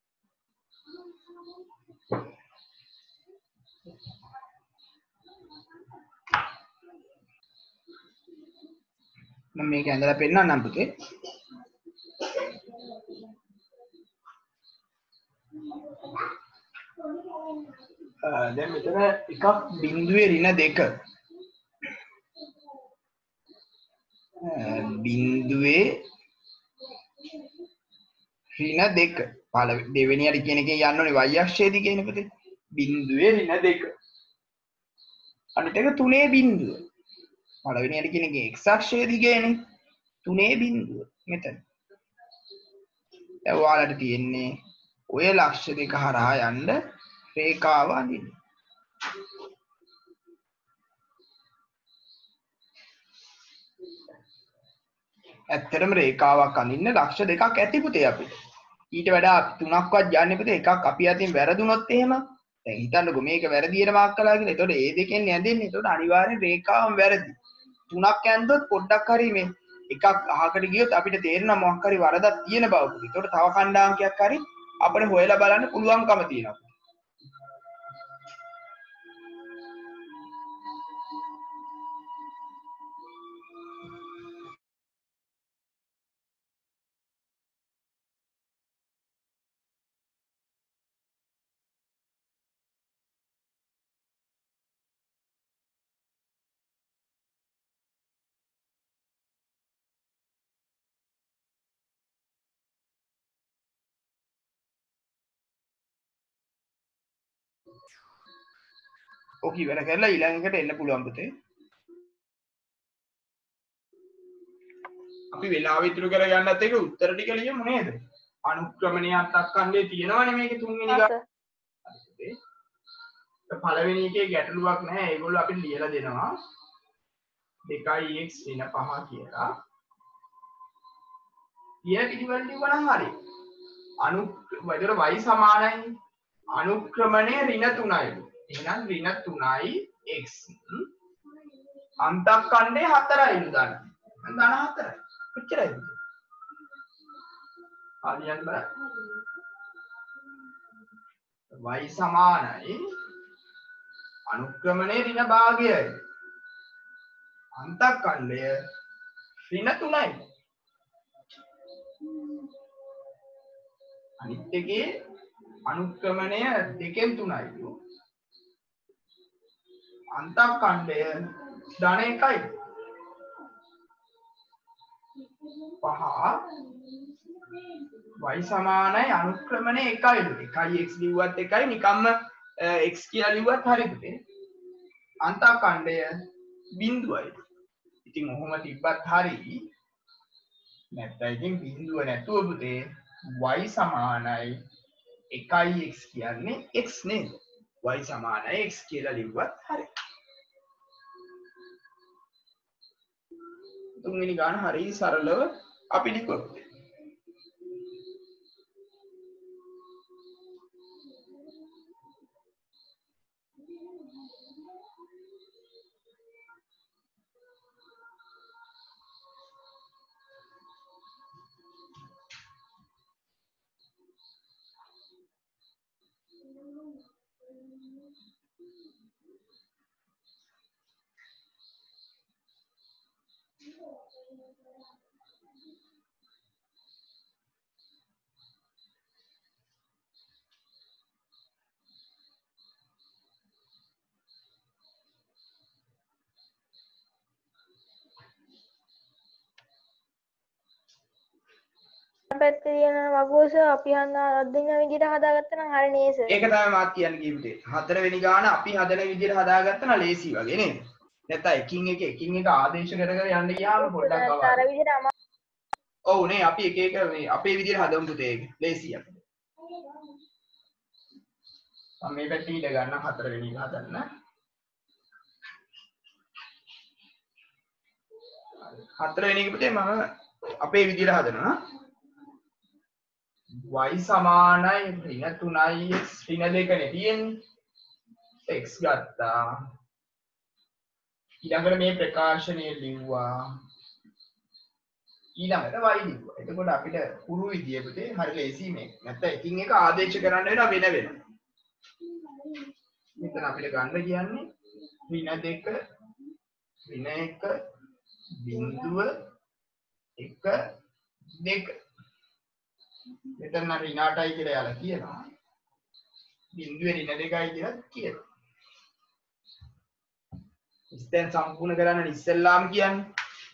මම මේක ඇඳලා පෙන්නන්නම් පුතේ. දැන් මෙතන එකක් බිඳුවේ ඍණ දෙක. බිඳුවේ ඍණ දෙක. පළවෙනි දෙවෙනියට කියන එකෙන් යන්න ඕනේ y අක්ෂය දිගේනේ පුතේ. බිඳුවේ ඍණ දෙක. අනිත් එක තුනේ බිඳුව. පළවෙනියට කියන එකේ x අක්ෂය දිගේනේ. තුනේ බිඳුව මෙතන. දැන් ඔයාලට තියෙන්නේ ඔය ලක්ෂ දෙක හරහා යන්න රේඛාව අඳින්න. ඇත්තටම රේඛාවක් අඳින්න ලක්ෂ දෙකක් ඇති පුතේ අපිට. ඊට වඩා තුනක්වත් යන්නේ පුතේ. එකක් අපි අතින් වැරදුනොත් එහෙම දැන් හිතන්නකෝ මේක වැරදියට මාක් කළා කියලා. එතකොට ඒ දෙකෙන් ඇඳෙන්නේ. එතකොට අනිවාර්යෙන් රේඛාවම වැරදි. තුනක් ඇඳුනොත් පොඩ්ඩක් හරි මේ එකක් අහකට ගියොත් අපිට තේරෙනවා මොකක් හරි වරදක් තියෙන බව පුතේ. එතකොට තව ඛණ්ඩාංකයක් හරි අපිට හොයලා බලන්න පුළුවන්කම තියෙනවා. ඔක ඉවර කරලා ඊළඟට එන්න පුළුවන් පුතේ. අපි වෙලාව ඉතුරු කරගන්නත් එක උත්තර ටික ලියමු නේද? අනුක්‍රමණියක් අක්කණ්ඩේ තියෙනවනේ මේකේ තුන්වෙනි ගාන. හරි පුතේ. පළවෙනි එකේ ගැටලුවක් නැහැ. ඒගොල්ලෝ අපිට ලියලා දෙනවා. දෙකයි x ඍණ පහ කියලා. ඊය පිටිවල ලියවනම් හරි. අනු වලට y සමානයි අනුක්‍රමණය ඍණ තුනයි. එහෙනම් ඍණ තුනයි x අන්තක්කණ්ඩේ හතරයි දාන්න. ධන හතරයි. කොච්චරයි? ආලියන් බලන්න. y සමානයි අනුක්‍රමණය ඍණ භාගයයි. අන්තක්කණ්ඩය ඍණ තුනයි. අනිත් එකේ අනුක්‍රමණය දෙකෙන් තුනයි. අන්තක්කණ්ඩය ධන එකයි. පහ y සමානයි අනුක්‍රමණය එකයිලු. එකයි x ලිව්වත් එකයි නිකම්ම x කියලා ලිව්වත් හරි පුතේ. අන්තක්කණ්ඩය බිඳුවයි. ඉතින් ඔහොම තිබ්බත් හරි. නැත්නම් ඉතින් බිඳුව නැතුව පුතේ y සමානයි එකයි x කියන්නේ x නේද? y සමානයි x කියලා ලිව්වත් හරි. තුන්වෙනි ගාන හරිය සරලව අපි ලිකුවා. පැත්තේ තියෙන වගෝස අපි හඳ අදින විදිහට හදාගත්තා නම් හරි නේද සර්? ඒක තමයි මාත් කියන්නේ කීපේ. හතරවෙනි ගාන අපි හදන විදිහට හදාගත්තා නම් ලේසි වගේ නේද? නැත්නම් එකින් එක එකින් එක ආදේශ කර කර යන්න ගියාම පොඩ්ඩක් අර අමාරුයි. විදිහට අමා ඔව් නේ අපි එක එක මේ අපේ විදිහට හදමු පුතේ ඒක. ලේසි අපිට. මම මේ පැත්තේ ඉඳ ගන්න හතරවෙනි එක හදන්න. හතරවෙනි එක පුතේ මම අපේ විදිහට හදනවා. y සමානයි ඍණ තුනයි x ඍණ දෙකනේ තියෙන්නේ. x ගත්තා. ඊළඟට මේ ප්‍රකාශනය ලිව්වා. ඊළඟට y ලිව්වා. එතකොට අපිට පුරු විදිය පුතේ හරි ලේසි මේක. නැත්නම් එකින් එක ආදේශ කරන්න වෙනවා වෙන වෙන. මෙතන අපිට ගන්න කියන්නේ ඍණ දෙක ඍණ එක බිංදුව එක දෙක. මෙතන ඍණ අටයි කියලා යාලා කියනවා. බිංදුවේ ඍණ දෙකයි කියලා කියනවා. ඉතින් සම්පූර්ණ කරන්න ඉස්සෙල්ලාම කියන්නේ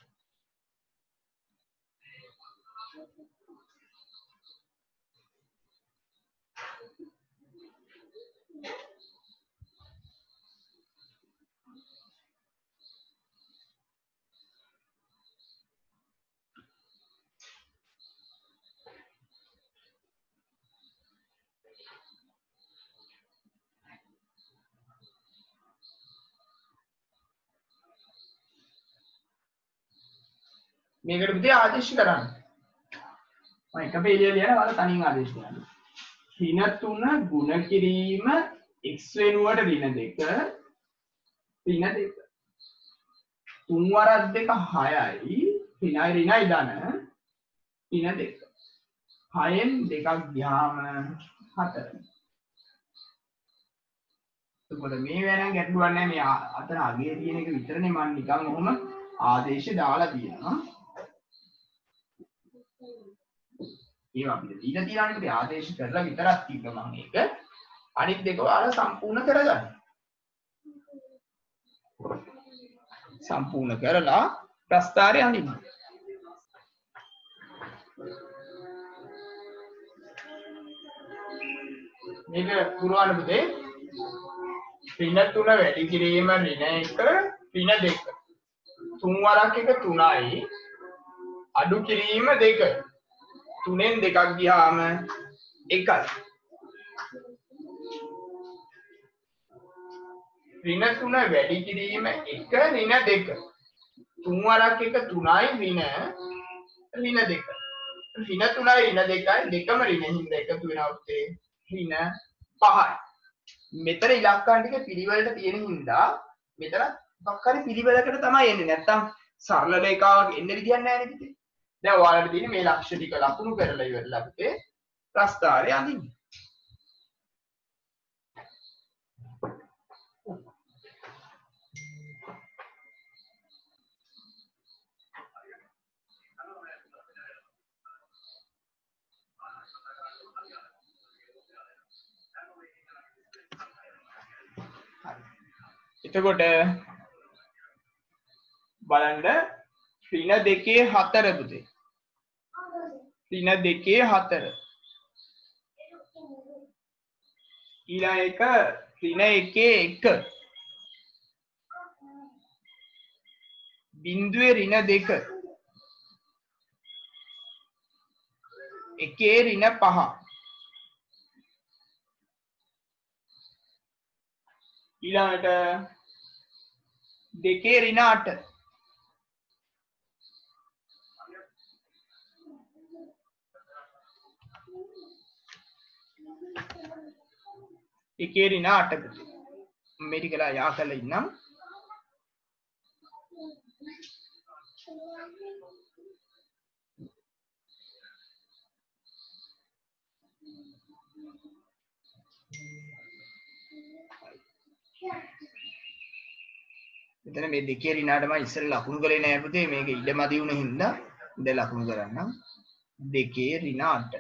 මේකට පුතේ ආදේශ කරන්න. මම එක පෙළිය ලියන වල තනින් ආදේශ කරන්න. ඍණ තුන ගුණ කිරීම x වෙනුවට ඍණ දෙක ඍණ දෙක. තුන් වරක් දෙක හයයි ඍණයි ඍණයි ධන ඍණ දෙක. හයෙන් දෙකක් ගියාම හතර. එතකොට මේ වෙනන් ගැටලුවක් නැහැ මේ අතන අගයේ තියෙන එක විතරනේ මම නිකන් ඔහොම ආදේශ දාලා තියෙනවා. ඒ අපිට දීලා තියෙන අනිත් ආදේශ කරලා විතරක් තිබ්බ මම ඒක. අනිත් දෙක ඔයාලා සම්පූර්ණ කරගන්න. සම්පූර්ණ කරලා ප්‍රස්තාරය අඳින්න. මේක පුරවන්න පුතේ. ඍණ තුන වැඩි කිරීම ඍණ එක ඍණ දෙක. තුන් වරක් එක තුනයි අඩු කිරීම දෙක. තුනෙන් දෙකක් ගියාම එකයි. ඍණ තුන වැඩි කිරීම එක ඍණ දෙක. තුන් වරක් එක තුනයි ඍණ ඍණ දෙක. ඍණ තුනයි ඍණ දෙකයි දෙකම ඍණ හින්දා එකතු වෙනවා පුතේ ඍණ පහයි. මෙතන ඉලක්කම් ටික පිළිවෙලට තියෙන හින්දා මෙතන මොකක් හරි පිළිවෙලකට තමයි එන්නේ. නැත්තම් සරල රේඛාවක් එන්න විදියක් නැහැ නේද පුතේ? දැන් ඔයාලට තියෙන්නේ මේ ලක්ෂ්‍ය ටික ලකුණු කරලා ඉවරලා පුතේ ප්‍රස්තාරය අඳින්න. එතකොට බලන්න ඍණ දෙකේ හතර පුතේ. ඍණ දෙකේ හතර. ඊළඟ එක ඍණ එකේ එක. බිංදුවේ ඍණ දෙක. එකේ ඍණ පහ. ඊළඟට දෙකේ ඍණ අට. එකේ ඍණ අට පුතේ. මේ ටිකලා යා කරලා ඉන්නම්. මෙතන මේ දෙකේ ඍණාට මම ඉස්සර ලකුණු කරේ නෑ පුතේ. මේක ඉඩමදි වුණ හින්දා දැන් ලකුණු කරන්නම්. දෙකේ ඍණ අට.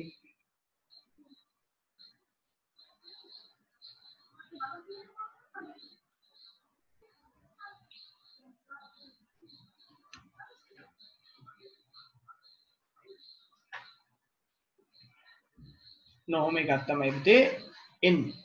නොහොම එකක් තමයි පුතේ එන්නේ.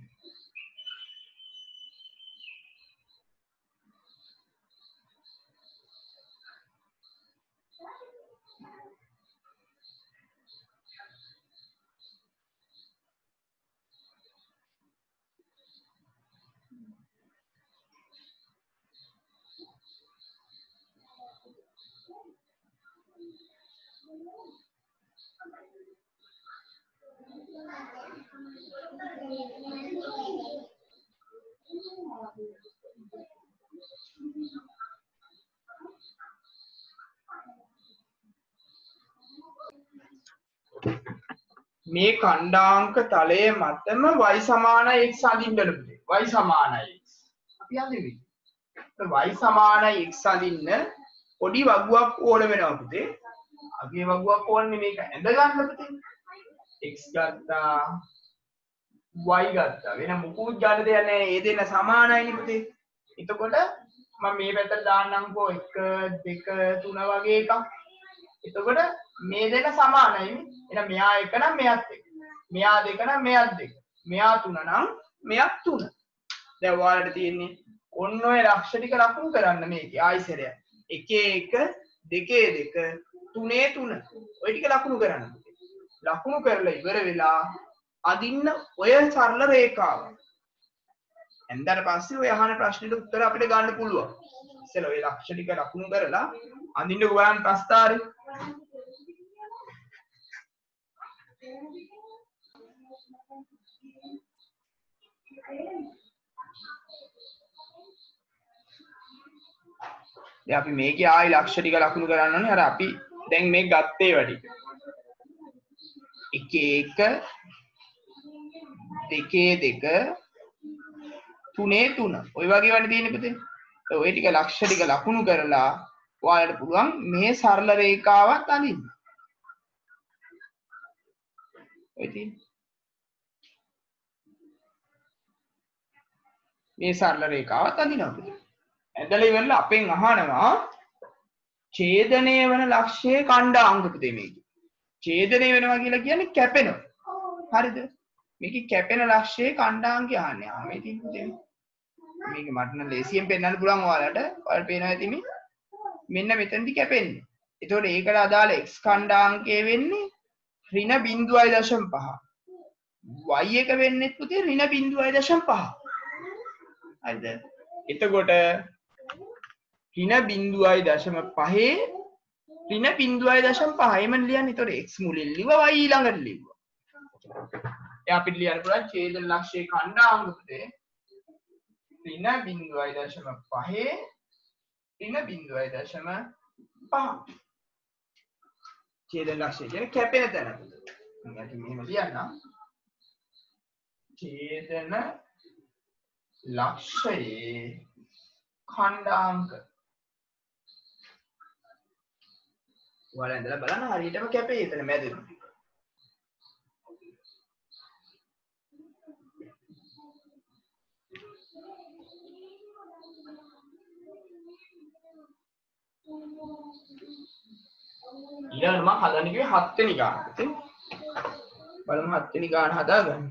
මේ ඛණ්ඩාංක තලයේ මතම y සමාන x අඳින්න ලැබුණේ. y සමාන x. අපි අඳින්නේ. y සමාන x අඳින්න පොඩි වගුවක් ඕන වෙනවා පුතේ. අගේ වගුවක් ඕනේ මේක ඇඳ ගන්න පුතේ. x ගත්තා y ගත්තා. වෙන මොකුත් ගන්න දෙයක් නැහැ. ඒ දෙන්න සමානයිනේ පුතේ. එතකොට මම මේ පැත්තට දාන්නම්කෝ එක දෙක තුන වගේ එකක්. එතකොට මේ දෙක සමානයි. එහෙනම් මෙයා එක නම් මෙයාත් එක. මෙයා දෙක නම් මෙයාත් දෙක. මෙයා තුන නම් මෙයාත් තුන. දැන් ඔයාලට තියෙන්නේ ඔන්න ඔය ලක්ෂ ටික ලකුණු කරන්න මේකේ ආයිසරය. එකේ එක, දෙකේ දෙක, තුනේ තුන. ඔය ටික ලකුණු කරන්න. ලකුණු කරලා ඉවර වෙලා අදින්න ඔය සරල රේඛාව. එන්දර පස්සේ ඔය අහන ප්‍රශ්නෙට උත්තර අපිට ගන්න පුළුවන්. ඉතින් ඔය ලක්ෂ ටික ලකුණු කරලා අඳින්නකෝ බලන්න ප්‍රස්තාරේ. දැන් අපි මේකේ ආයි ලක්ෂ ටික ලකුණු කරන්න ඕනේ. අර අපි දැන් මේ ගත්තේ වැඩි. එකේ එක, දෙකේ දෙක, තුනේ තුන. ඔය වගේ වань තියෙන්නේ පුතේ. ඔය ටික ලක්ෂ ටික ලකුණු කරලා ඔයාලට පුළුවන් මේ සරල රේඛාවත් අඳින්න. ඔය තියෙන්නේ. මේ සරල රේඛාවත් අඳිනවා පුතේ. ඇදලා ඉවරලා අපෙන් අහනවා ඡේදනය වන ලක්ෂයේ ඛණ්ඩාංක පුතේ මේක. ඡේදනය වෙනවා කියලා කියන්නේ කැපෙනවා. හරිද? මේකේ කැපෙන ලක්ෂයේ ඛණ්ඩාංකය අහන්නේ. ආ මේ තියෙන පුතේ. මේක මට නම් ලේසියෙන් පෙන්වන්න පුළුවන් ඔයාලට. ඔයාලට පේනවා ඇති මේ. මෙන්න මෙතනදි කැපෙන්නේ. ඒතකොට ඒකට අදාළ x ඛණ්ඩාංකය වෙන්නේ ඍණ බිංදුවයි දශම පහ. y එක වෙන්නේ පුතේ ඍණ බිංදුවයි දශම පහ. හරිද? එතකොට ඍණ බිංදුවයි දශම පහේ ඍණ බිංදුවයි දශම පහයිම ලියන්නේ. එතකොට x මුලින් ලිව්වා y ළඟට ලිව්වා. එයා අපිට ලියන්න පුළුවන් ඡේදන ලක්ෂයේ ඛණ්ඩාංක පුතේ ඍණ බිංදුවයි දශම පහේ ඍණ බිංදුවයි දශම පහ. ඡේදන ලක්ෂය කියන්නේ කැපෙන තැන. මම අපි මෙහෙම ලියන්නම්. ඡේදන ලක්ෂයේ ඛණ්ඩාංක. ඔයාලා ඉඳලා බලන්න හරියටම කැපේ එතන මැදට. ඊළඟට මම හදන්න කිව්වේ හත් වෙනි ගාන. ඉතින් බලමු හත් වෙනි ගාන හදාගන්න.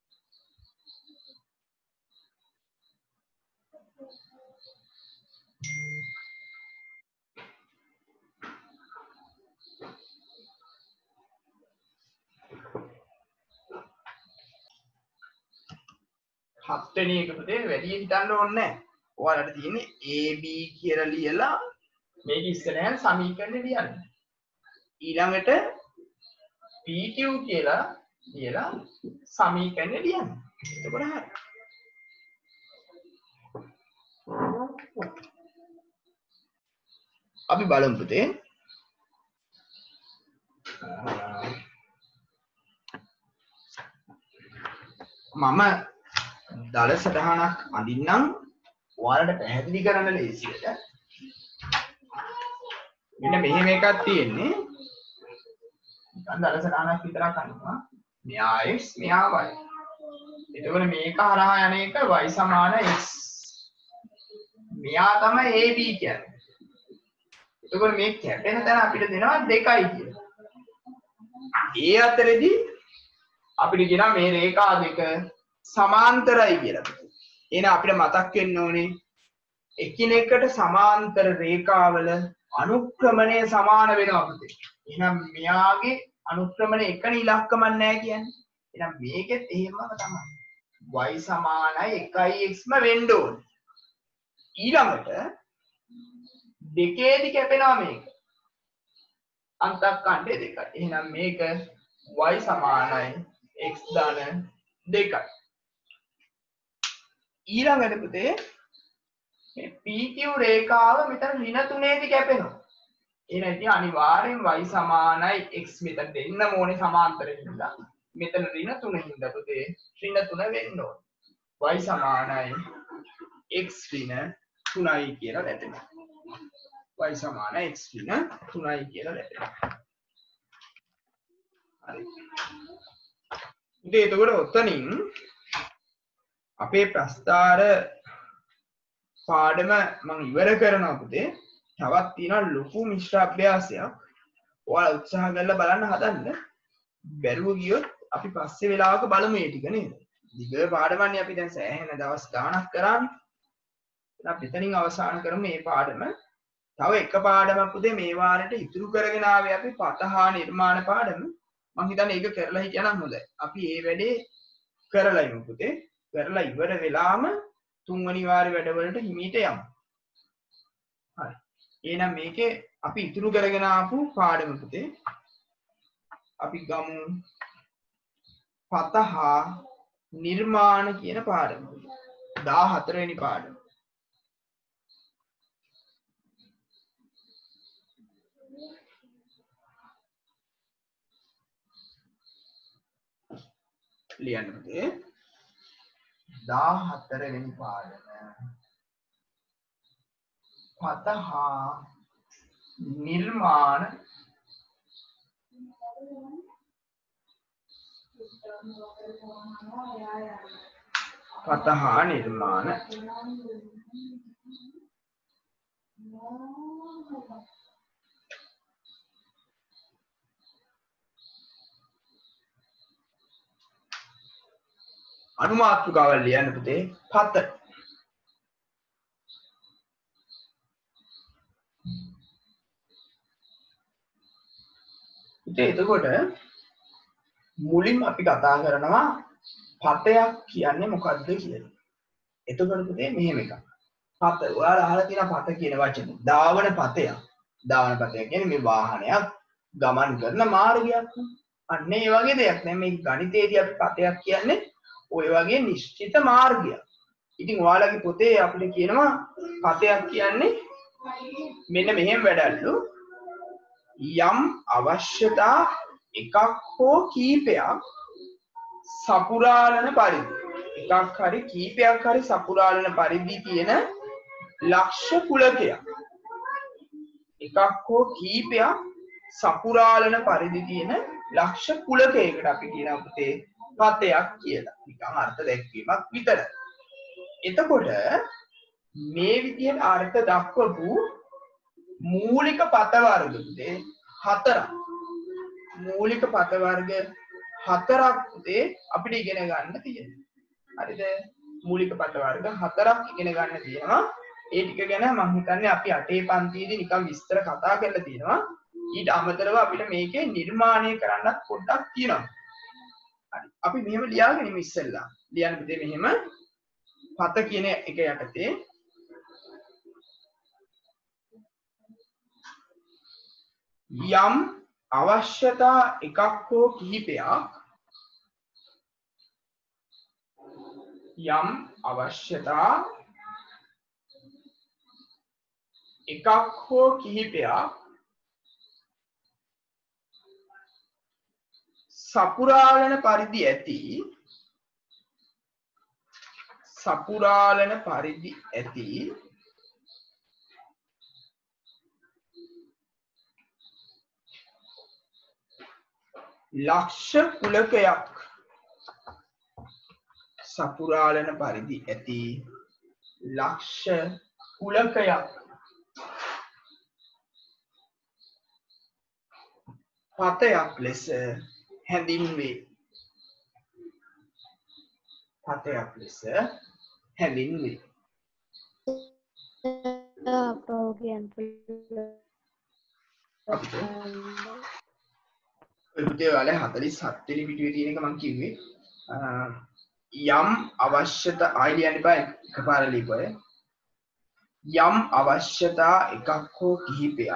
හත් වෙනි එක පුතේ වැඩි හිතන්න ඕනේ නැහැ. ඔයාලට තියෙන්නේ A B කියලා ලියලා මේක ඉස්සරහන් සමීකරණය ලියන්න. ඊළඟට P Q කියලා ලියලා සමීකරණය ලියන්න. එතකොට හරි. අපි බලමු පුතේ. මම දල සටහනක් අඳින්නම් ඔයාලට පැහැදිලි කරන්න ලේසියට. මෙන්න මෙහෙම එකක් තියෙන්නේ. නිකන් දල සටහනක් විතරක් අඳිනවා. මෙයා x මෙයා y. එතකොට මේක හරහා යන එක y සමාන x. මෙයා තමයි a b කියන්නේ. එතකොට මේ කැපෙන තැන අපිට දෙනවා දෙකයි කියලා. ඒ අතරේදී අපිට කියනවා මේ රේඛා දෙක සමාන්තරයි කියලා. එහෙනම් අපිට මතක් වෙන්න ඕනේ එකිනෙකට සමාන්තර රේඛාවල අනුක්‍රමණය සමාන වෙනවා පුතේ. එහෙනම් මෙයාගේ අනුක්‍රමණය එකන ඉලක්කමක් නැහැ කියන්නේ. එහෙනම් මේකෙත් එහෙමම තමයි. y සමානයි එකයි x ම වෙන්න ඕනේ. ඊළඟට දෙකේදී කැපෙනවා මේක. අන්තක්කණ්ඩය දෙකයි. එහෙනම් මේක y සමානයි x ධන දෙකයි. ඊළඟට පුතේ මේ P Q රේඛාව මෙතන ඍණ තුනේදී කැපෙනවා. එහෙනම් ඉතින් අනිවාර්යෙන් y සමානයි x මෙතන දෙන්න ඕනේ සමාන්තරයෙන් ඉඳලා. මෙතන ඍණ තුනෙන්ද පුතේ ඍණ තුන වෙන්න ඕනේ. y සමානයි x ඍණ තුනයි කියලා වැටෙනවා. y සමාන x ඍණ තුනයි කියලා වැටෙනවා. හරි. ඉතින් එතකොට ඔතනින් අපේ ප්‍රස්තාර පාඩම මම ඉවර කරනවා පුතේ. තවත් තියෙනවා ලොකු මිශ්‍ර අභ්‍යාසයක්. ඔයාලා උත්සාහ කරලා බලන්න හදන්න. බැරුව ගියොත් අපි පස්සේ වෙලාවක බලමු මේ ටික නේද? දිග පාඩමන්නේ අපි දැන් සෑහෙන දවස් ගාණක් කරානේ. අපි එතනින් අවසන් කරමු මේ පාඩම. තව එක පාඩමක් පුතේ මේ වාරයට ඉතුරු කරගෙන ආවේ අපි පතහා නිර්මාණ පාඩම. මම හිතන්නේ ඒක කරලා හිටියනම් හොඳයි. අපි මේ වැඩේ කරලා ඉමු පුතේ. කරලා ඉවර වෙලාම තුන්වෙනි වාරේ වැඩවලට හිමීට යමු. හරි. එහෙනම් මේකේ අපි ඉතුරු කරගෙන ආපු පාඩම පුතේ. අපි ගමු පතහා නිර්මාණ කියන පාඩම. දාහතර වෙනි පාඩම. ලියන්න පුතේ. දාහතර වෙනි පාඩම. පතහා නිර්මාණ පතහා නිර්මාණ අනුමාත්‍රිකාවල් ලියන්න පුතේ. පත පුතේ එතකොට මුලින්ම අපි කතා කරනවා පතයක් කියන්නේ මොකක්ද කියලා. එතකොට පුතේ මෙහෙම එකක්. පත ඔයාලා අහලා තියෙන පත කියන වචනේ. ධාවන පතයක්. ධාවන පතයක් කියන්නේ මේ වාහනයක් ගමන් කරන මාර්ගයක්. අන්න ඒ වගේ දෙයක්. දැන් මේ ගණිතයේදී අපි පතයක් කියන්නේ ඔය වගේ නිශ්චිත මාර්ගයක්. ඉතින් ඔයාලගේ පොතේ අපිට කියනවා පතයක් කියන්නේ මෙන්න මෙහෙම වැඩල්ලු. යම් අවශ්‍යතා එකක් හෝ කීපයක් සපුරාලන පරිදි එකක් හරි කීපයක් හරි සපුරාලන පරිදි තියෙන ලක්ෂ්‍ය කුලකයක්. එකක් හෝ කීපයක් සපුරාලන පරිදි තියෙන ලක්ෂ්‍ය කුලකයකට අපි කියනවා පුතේ පතයක් කියලා. නිකන් අර්ථ දැක්වීමක් විතරයි. එතකොට මේ විදිහට අර්ථ දක්වපු මූලික පත වර්ග පුතේ හතරක්. මූලික පත වර්ග හතරක් පුතේ අපිට ඉගෙන ගන්න තියෙනවා. හරිද? මූලික පත වර්ග හතරක් ඉගෙන ගන්න තියෙනවා. ඒ ටික ගැන මම හිතන්නේ අපි අටේ පන්තියේදී නිකන් විස්තර කතා කරලා තියෙනවා. ඊට අමතරව අපිට මේකේ නිර්මාණය කරන්නත් පොඩ්ඩක් තියෙනවා. හරි. අපි මෙහෙම ලියාගෙන ඉමු ඉස්සෙල්ලා. ලියන්න පුතේ මෙහෙම පත කියන එක යටතේ යම් අවශ්‍යතා එකක් හෝ කිහිපයක් යම් අවශ්‍යතා එකක් හෝ කිහිපයක් සපුරාලන පරිදි ඇති සපුරාලන පරිදි ඇති ලක්ෂ කුලකයක් සපුරාලන පරිදි ඇති ලක්ෂ කුලකයක් පතයක් ලෙස හැඳින්වේ. පතයක් ලෙස හැඳින්වේ. පුතේ ඔයාලා හතළිස් හත් වෙනි පිටුවේ තියෙන එක මම කිව්වේ යම් අවශ්‍යතා ආයි ලියන්න බෑ එකපාර ලියපොය. යම් අවශ්‍යතා එකක් හෝ කිහිපයක්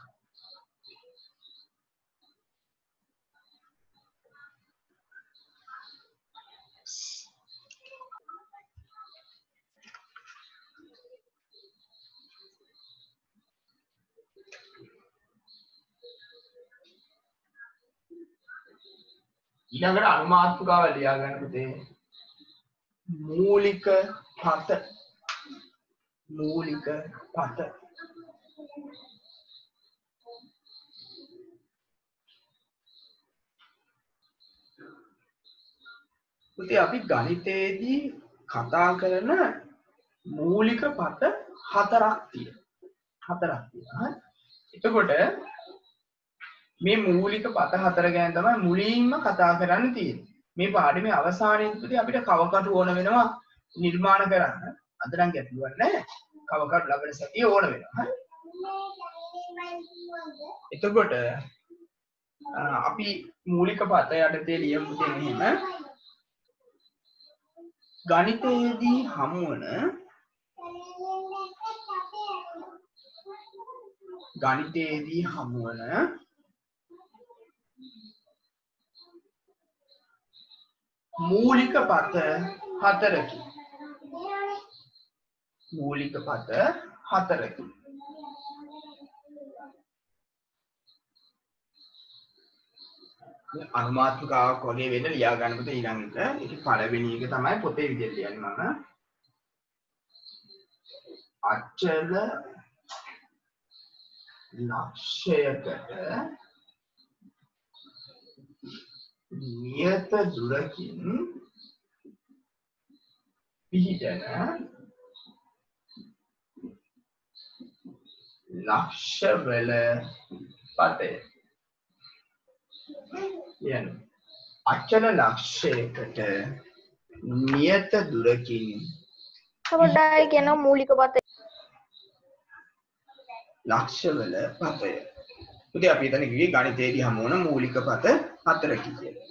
ඊළඟට අනුමාත්‍රිකාව ලියා ගන්න පුතේ. මූලික පත මූලික පත පුතේ අපි ගණිතයේදී කතා කරන මූලික පත හතරක් තියෙනවා. හතරක් තියෙනවා. එතකොට මේ මූලික පත හතර ගැන තමයි මුලින්ම කතා කරන්න තියෙන්නේ. මේ පාඩමේ අවසානයේදී අපිට කවකටු ඕන වෙනවා නිර්මාණ කරන්න. අද නම් ගැටලුවක් නැහැ. කවකටු ලබන සතියේ ඕන වෙනවා. හරි. එතකොට අපි මූලික පත යටතේ ලියමු දෙන්නේ එහෙම. ගණිතයේදී හමුවන ගණිතයේදී හමුවන මූලික පත හතරකි. මූලික පත හතරකි. අනුමාත්‍රිකාවක් වගේ වෙන්න ලියා ගන්න පුතේ ඊළඟට. ඒක පළවෙනි එක තමයි පොතේ විදිහට ලියන්නේ මම. අචල ලක්ෂයකට නියත දුරකින් පිහිටන ලක්ෂවල පතය. කියන්නේ අචල ලක්ෂයකට නියත දුරකින් පොඩ්ඩයි කියන මූලික පත ලක්ෂවල පතය. පුතේ අපි හිතන්නේ කිව්වේ ගණිතයේදී හමු වන මූලික පත හතරකි කියලා.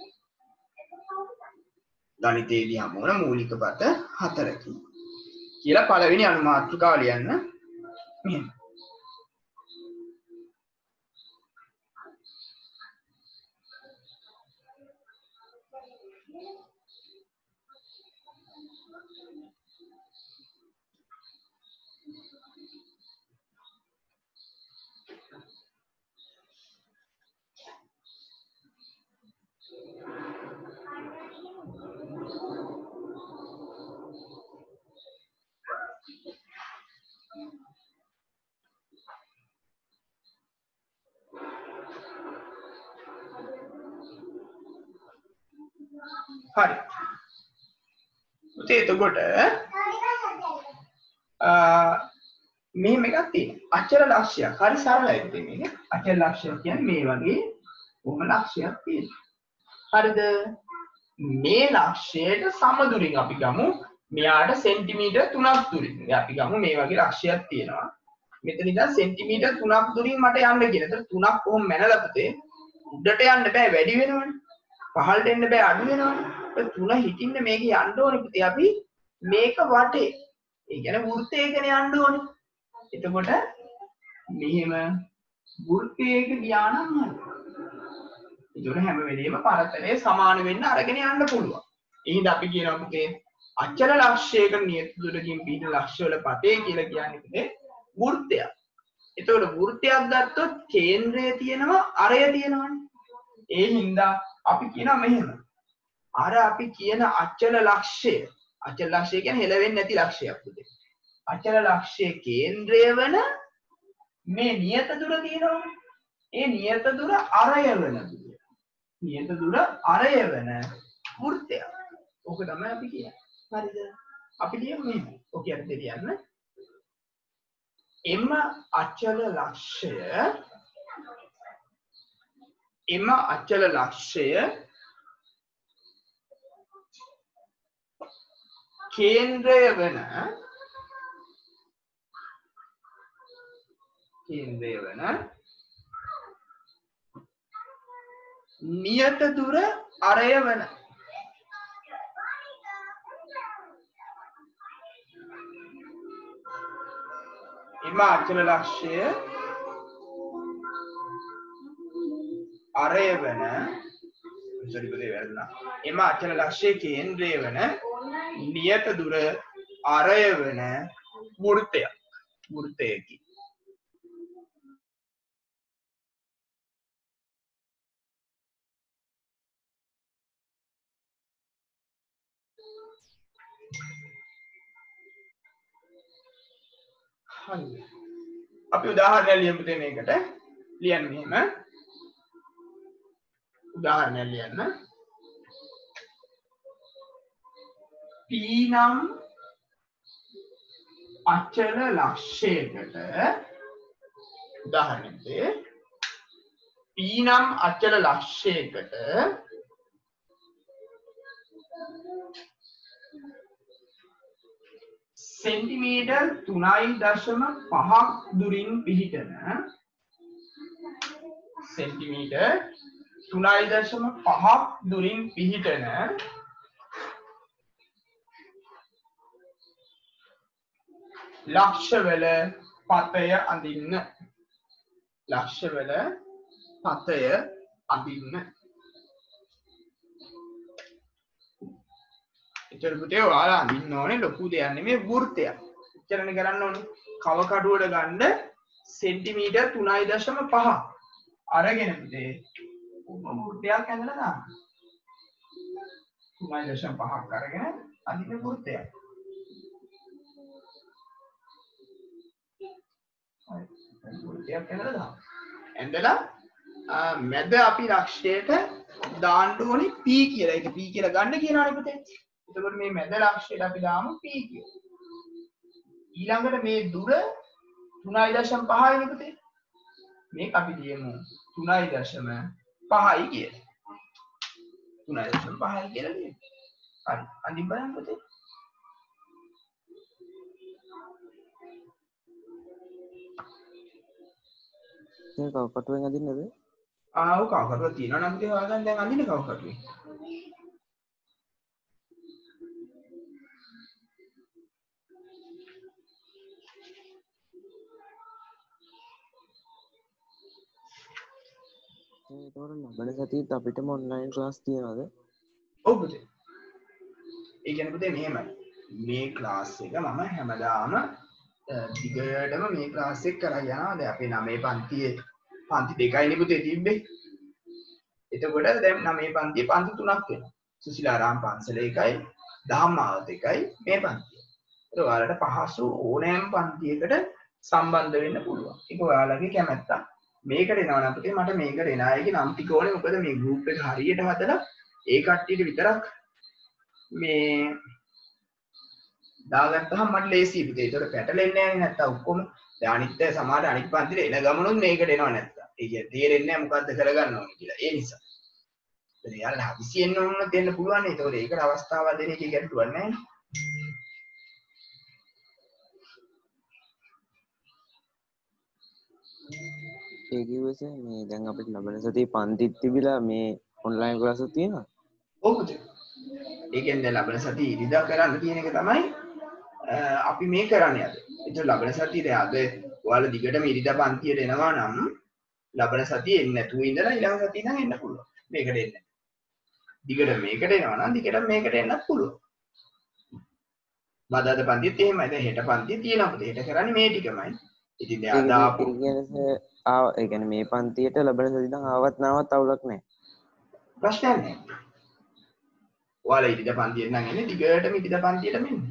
ගණිතයේදී හමු වන මූලික පත හතරකි කියලා පළවෙනි අනුමාත්‍රිකාව ලියන්න. මෙහෙම. හරි. පුතේ එතකොට මෙහෙම එකක් තියෙනවා. අචල ලක්ෂයක්. හරි සරලයි පුතේ මේක. අචල ලක්ෂයක් කියන්නේ මේ වගේ කොහොම ලක්ෂයක් තියෙනවා. හරිද? මේ ලක්ෂයට සමදුරින් අපි ගමු මෙයාට සෙන්ටිමීටර් තුනක් දුරින්. අපි ගමු මේ වගේ ලක්ෂයක් තියෙනවා. මෙතන ඉඳන් සෙන්ටිමීටර් තුනක් දුරින් මට යන්න කියලා. ඒතර තුනක් කොහොම මැනලා පුතේ උඩට යන්න බෑ වැඩි වෙනවනේ. පහළට එන්න බෑ අඩු වෙනවනේ. ඒ තුන හිටින්න මේක යන්න ඕනේ පුතේ අපි මේක වටේ. ඒ කියන්නේ වෘත්තයකනේ යන්න ඕනේ. එතකොට මෙහෙම වෘත්තයක ගියා නම් හරි. ඒතකොට හැම වෙලෙම පරතරය සමාන වෙන්න අරගෙන යන්න පුළුවන්. එහෙනම් අපි කියනවා පුතේ අචල ලක්ෂයක නියත දුරකින් පිහිටන ලක්ෂ වල පතේ කියලා කියන්නේ වෘත්තයක්. එතකොට වෘත්තයක් ගත්තොත් කේන්ද්‍රය තියෙනවා අරය තියෙනවනේ. ඒ හින්දා අපි කියනවා මෙහෙම. අර අපි කියන අචල ලක්ෂය අචල ලක්ෂය කියන්නේ හෙලවෙන්නේ නැති ලක්ෂයක් පුතේ. අචල ලක්ෂයේ කේන්ද්‍රය වන මේ නියත දුර තියෙනවනේ. ඒ නියත දුර අරය වෙන දුර. නියත දුර අරය වෙන වෘත්තයක්. ඕක තමයි අපි කියන්නේ. හරිද? අපි ලියමු මෙහෙම. ඔක යන්න දෙන්න. එම අචල ලක්ෂය එම අචල ලක්ෂය කේන්ද්‍රය වෙන කේන්ද්‍රය වෙන නියත දුර අරය වෙන එම අචල ලක්ෂය අරය වෙන sorry පුතේ වැරදුනා. එම අචල ලක්ෂයේ කේන්ද්‍රය වෙන නියත දුර අරය වෙන වෘත්තයක්. වෘත්තයකි. හරි. අපි උදාහරණයක් ලියමු පුතේ මේකට. ලියන්න මෙහෙම. උදාහරණයක් ලියන්න. P නම් අචල ලක්ෂයකට උදාහරණයක් P නම් අචල ලක්ෂයකට සෙන්ටිමීටර් තුනයි දශම පහක් දුරින් පිහිටන සෙන්ටිමීටර් තුනයි දශම පහක් දුරින් පිහිටන ලක්ෂවල පතය අඳින්න. ලක්ෂවල පතය අඳින්න. එතකොට පුතේ ඔයාලා අඳින්න ඕනේ ලොකු දෙයක් නෙමෙයි වෘත්තයක්. එච්චරනේ කරන්න ඕනේ. කව කඩුවට ගන්න සෙන්ටිමීටර් තුනයි දශම පහ අරගෙන පුතේ වෘත්තයක් ඇඳලා දාන්න. තුනයි දශම පහක් අරගෙන අඳින්න වෘත්තයක්. වෘත්තයක් ඇඳලා දාන්න. ඇඳලා මැද අපි ලක්ෂයට දාන්න ඕනේ P කියලා. ඒක P කියලා ගන්න කියනවානේ පුතේ. එතකොට මේ මැද ලක්ෂයට අපි දාමු P කියලා. ඊළඟට මේ දුර තුනයි දශම පහයි නේ පුතේ. මේක අපි ලියමු තුනයි දශම පහයි කියලා. තුනයි දශම පහයි කියලා ලියමු. හරි. අඳින්න බලන්න පුතේ. මේ කව කටුවෙන් අදින්නද? ආ ඔව් කව කටුව තියෙනවා නම් පුතේ හොයාගන්න දැන් අඳින්න කව කටුවේ. ඒතකොට ලබන සතියේත් අපිටම ඔන්ලයින් ක්ලාස් තියනවද? ඔව් පුතේ. ඒ කියන්නේ පුතේ මෙහෙමයි. මේ ක්ලාස් එක මම හැමදාම දිගටම මේ ක්ලාස් එක කරගෙන යනවා. දැන් අපේ නවයේ පන්තියේ පන්ති දෙකයිනේ පුතේ තිබ්බේ. එතකොට දැන් නවයේ පන්තියේ පන්ති තුනක් වෙනවා. සුසිලාරාම පන්සල එකයි, ධම්මාවත එකයි මේ පන්තිය. ඒක ඔයාලට පහසු ඕනෑම පන්තියකට සම්බන්ධ වෙන්න පුළුවන්. ඒක ඔයාලගේ කැමැත්ත. මේකට එනවා නම් පුතේ මට මේකට එන අයගේ නම් ටික ඕනේ. මොකද මේ ගෲප් එක හරියට හදලා ඒ කට්ටියට විතරක් මේ දාගත්තාම මට ලේසියි පුතේ. ඒතර පැටලෙන්නේ නැහැ නැත්තම් ඔක්කොම දැන් අනිත් සමාජ අනිත් පන්තිලේ එන ගමනුත් මේකට එනවා නැත්තම්. ඒ කියන්නේ තේරෙන්නේ නැහැ මොකද්ද කරගන්න ඕනේ කියලා. ඒ නිසා. ඉතින් යාළුවා හදිසියෙන් ඕන දෙන්න පුළුවන්. ඒතකොට ඒකට අවස්ථාවක් දෙන එකේ ගැටලුවක් නැහැ. ඒ කිව්වසේ මේ දැන් අපිට ලබන සතියේ පන්තිත් තිබිලා මේ ඔන්ලයින් ක්ලාස් එකක් තියෙනවා. ඔව් පුතේ. ඒ කියන්නේ ලබන සතියේ ඉරිදා කරන්න තියෙන එක තමයි අපි මේ කරන්නේ අද. ඒතර ලබන සතියේ අද ඔයාලා දිගටම ඉරිදා පන්තියට එනවා නම් ලබන සතියේ එන්නේ නැතුව ඉඳලා ඊළඟ සතියේ නම් එන්න පුළුවන්. මේකට එන්න. දිගට මේකට එනවා නම් දිගට මේකට එන්නත් පුළුවන්. බදාද පන්තිත් එහෙමයි. දැන් හෙට පන්තිය තියෙනවා පුතේ. හෙට කරන්නේ මේ ටිකමයි. ඉතින් දැන් ඒක අද ආපු ඒ කියන්නේ ආව ඒ කියන්නේ මේ පන්තියට ලැබෙන සති ඉඳන් ආවත් නාවත් අවුලක් නැහැ. ප්‍රශ්නයක් නැහැ. ඔයාලා ඉතින් පන්තියෙන් නම් එන්නේ දිගටම ඉතින් පන්තියට මෙන්න.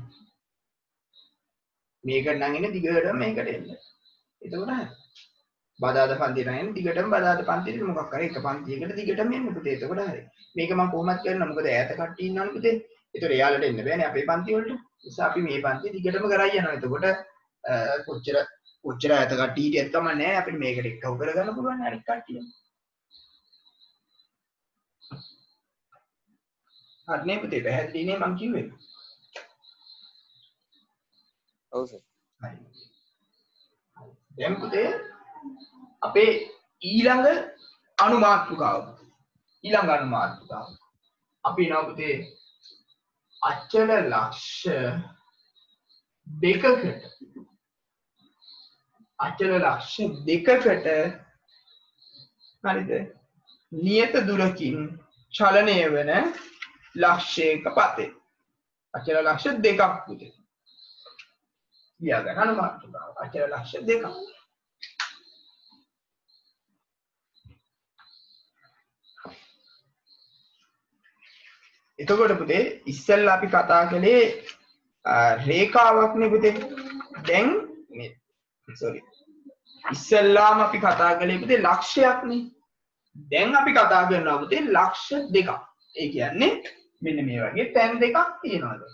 මේකට නම් එන්නේ දිගටම මේකට එන්න. එතකොට හරි. බදාද පන්තියට නම් එන්නේ දිගටම බදාද පන්තියට මොකක් හරි එක පන්තියකට දිගටම එන්න පුතේ. එතකොට හරි. මේක මම කොහොමද කරන්නේ? මොකද ඈත කට්ටිය ඉන්නවනේ පුතේ. ඒතකොට එයාලට එන්න බෑනේ අපේ පන්ති වලට. නිසා අපි මේ පන්තිය දිගටම කරයි යනවා. එතකොට කොච්චර කොච්චර ඈත කට්ටිය හිටියත් කමක් නැහැ. අපිට මේකට එක්කව කරගන්න පුළුවන් අනිත් කට්ටිය. හරිනේ පුතේ පැහැදිලි නේ මං කිව්වේ. ඔව් සර්. හරි. දැන් පුතේ අපේ ඊළඟ අනුමාත්‍රිකාව. ඊළඟ අනුමාත්‍රිකාව. අපි එනවා පුතේ අචල ලක්ෂ දෙකකට අචල ලක්ෂ දෙකකට හරිද? නියත දුරකින් චලනය වන ලක්ෂයක පතේ. අචල ලක්ෂ දෙකක් පුතේ. ලියා ගන්න අනුමාත්‍රිකාව. අචල ලක්ෂ දෙකක්. එතකොට පුතේ ඉස්සෙල්ලා අපි කතා කළේ රේඛාවක් නේ පුතේ. දැන් මේ sorry. ඉස්සෙල්ලාම අපි කතා කළේ පුතේ ලක්ෂයක් නේ. දැන් අපි කතා කරනවා පුතේ ලක්ෂ දෙකක්. ඒ කියන්නේ මෙන්න මේ වගේ තැන් දෙකක් තියෙනවා.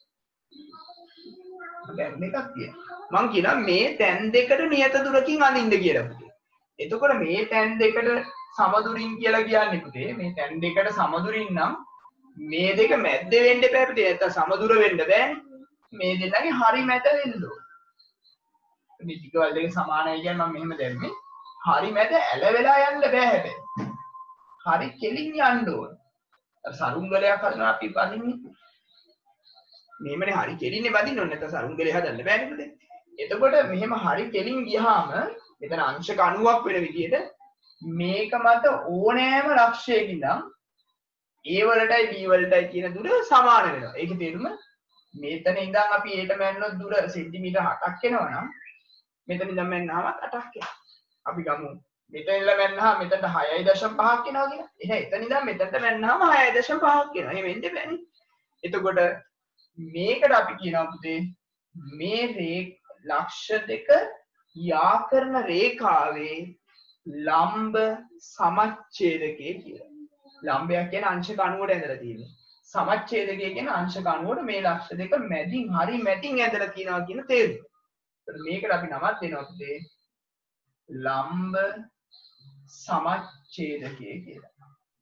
තැන් දෙකක් තියෙනවා. මම කියනවා මේ තැන් දෙකට නියත දුරකින් අඳින්න කියලා පුතේ. එතකොට මේ තැන් දෙකට සමදුරින් කියලා කියන්නේ පුතේ මේ තැන් දෙකට සමදුරින් නම් මේ දෙක මැද්ද වෙන්න එපා පුතේ. නැත්නම් සමදුර වෙන්න බෑනේ. මේ දෙන්නගේ හරි මැද වෙන්න ඕන. මේ ටිකවල දෙක සමානයි කියන්නේ මම මෙහෙම දැම්මේ. හරි මැද ඇල වෙලා යන්න බෑ හැබැයි. හරි කෙලින් යන්න ඕන. අර සරුංගලයක් හදනවා අපි බඳින්නේ. මෙහෙමනේ හරි කෙලින්නේ බඳින්න ඕනේ. නැත්නම් සරුංගලේ හදන්න බෑනේ පුතේ. එතකොට මෙහෙම හරි කෙලින් ගියාම මෙතන අංශක අනූවක් වෙන විදිහට මේක මත ඕනෑම ලක්ෂයකින් නම් A වලටයි B වලටයි කියන දුර සමාන වෙනවා. ඒකේ තේරුම මෙතන ඉඳන් අපි Aට මැන්නොත් දුර සෙන්ටිමීටර් හතක් එනවා නම් මෙතන ඉඳන් මැන්නාම අටක් එනවා. අපි ගමු මෙතන ඉඳන් මැන්නාම මෙතනට හයයි දශම පහක් එනවා කියලා. එහෙනම් එතන ඉඳන් මෙතනට මැන්නාම හයයි දශම පහක් එනවා. එහෙම වෙන්න බෑනේ. එතකොට මේකට අපි කියනවා පුතේ මේ රේ ලක්ෂ දෙක යා කරන රේඛාවේ ලම්බ සමච්ඡේදකය කියලා. ලම්බයක් කියන අංශක අණුවට ඇඳලා තියෙනවා. සමච්ඡේදකය කියන අංශක අණුවට මේ ලක්ෂ දෙක මැදින් හරි මැදින් ඇඳලා තියෙනවා කියන තේරුම. ඒත් මේකට අපි නමක් දෙනවා පුතේ ලම්බ සමච්ඡේදකය කියලා.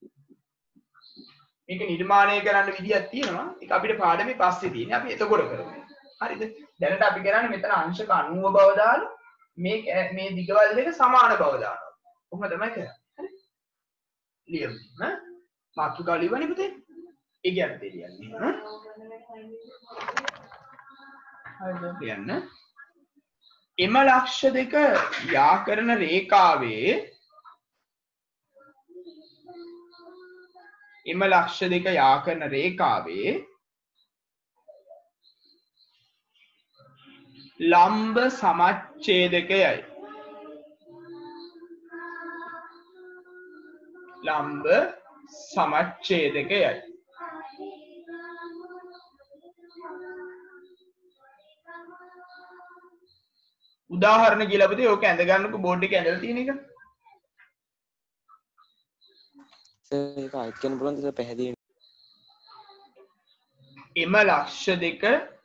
මේක නිර්මාණය කරන්න විදියක් තියෙනවා. ඒක අපිට පාඩමේ පස්සේ තියෙන්නේ. අපි එතකොට කරමු. හරිද? දැනට අපි කරන්නේ මෙතන අංශක අණුව බව දාලා මේ මේ දිගවල් දෙක සමාන බව දානවා. කොහොම තමයි කරන්නේ. හරි? ලියමු. ඈ මාතෘකාව ලියවන්නේ පුතේ. ඒ කියන්නේ දෙලියන්නේ. ඈ හරිද? කියන්න. එම ලක්ෂ දෙක යා කරන රේඛාවේ එම ලක්ෂ දෙක යා කරන රේඛාවේ ලම්බ සමච්ඡේදකයයි. ලම්බ සමච්ඡේදකයයි. උදාහරණ කියලා පුතේ ඕක ඇඳ ගන්නකො බෝඩ් එකේ ඇඳලා තියෙන එක. ඒක අයිත් කරන්න පුළුවන් දෙයක් පැහැදිලි. එම ලක්ෂ දෙක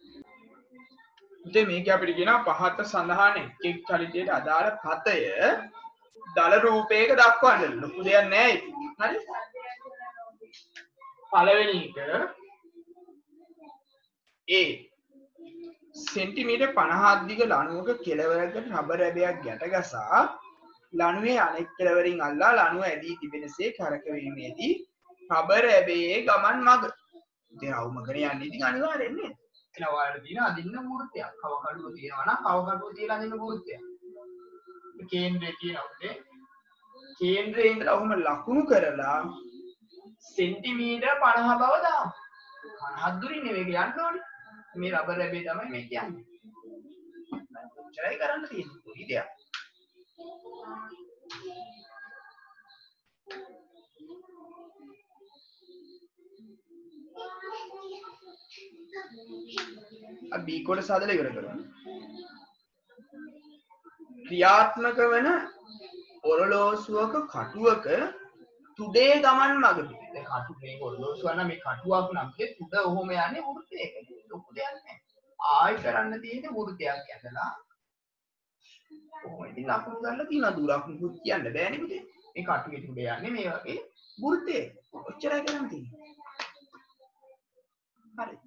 පුතේ මේක අපිට කියනවා පහත සඳහන් එක් එක් චලිතයට අදාළ පතය දල රූපයක දක්වන්න. ලොකු දෙයක් නෑ ඒක. හරි? පළවෙනි එක A සෙන්ටිමීටර් පනහක් දිග ලණුවක කෙළවරකට රබර් ඇබයක් ගැටගසා ලණුවේ අනෙක් කෙළවරින් අල්ලා ලණුව ඇදී තිබෙනසේ කරකවීමේදී රබර් ඇබයේ ගමන් මඟ. ඉතින් අවුමගෙන යන්නේ ඉතින් අනිවාර්යෙන් නේද? එන ඔයාලට තියෙන අදින්න වෘත්තයක්. කව කඩුව තියෙනවා නම් කව කඩුව තියලා අදින්න වෘත්තයක්. මේ කේන්ද්‍රයේ තියෙනවා. කේන්ද්‍රයේ ඉඳලා ඔහොම ලකුණු කරලා සෙන්ටිමීටර් පනහ බව දාමු. පනහක් දුරින් නෙවෙයි යන්න ඕනේ. මේ රබර් රැබේ තමයි මේ කියන්නේ. ඔච්චරයි කරන්න තියෙන්නේ. පොඩි දෙයක්. अब B कोड साधලා ඉවර කරමු. ක්‍රියාත්මක වන ඔරලෝසුවක කටුවක තුඩේ ගමන් මඟ පිට. දැන් කටු මේ ඔරලෝසුව නම් මේ කටුවක් නම් ඒ තුඩ ඔහොම යන්නේ වෘත්තයකට. ලොකු දෙයක් නෑ. ආයි කරන්න තියෙන්නේ වෘත්තයක් ඇදලා. ඔහොම ඉතින් ලකුණු ගන්න තියෙනවා දුරක් මුකුත් කියන්න බෑනේ පුතේ. මේ කටුවේ තුඩ යන්නේ මේ වගේ වෘත්තයක. ඔච්චරයි කරන්න තියෙන්නේ. හරි.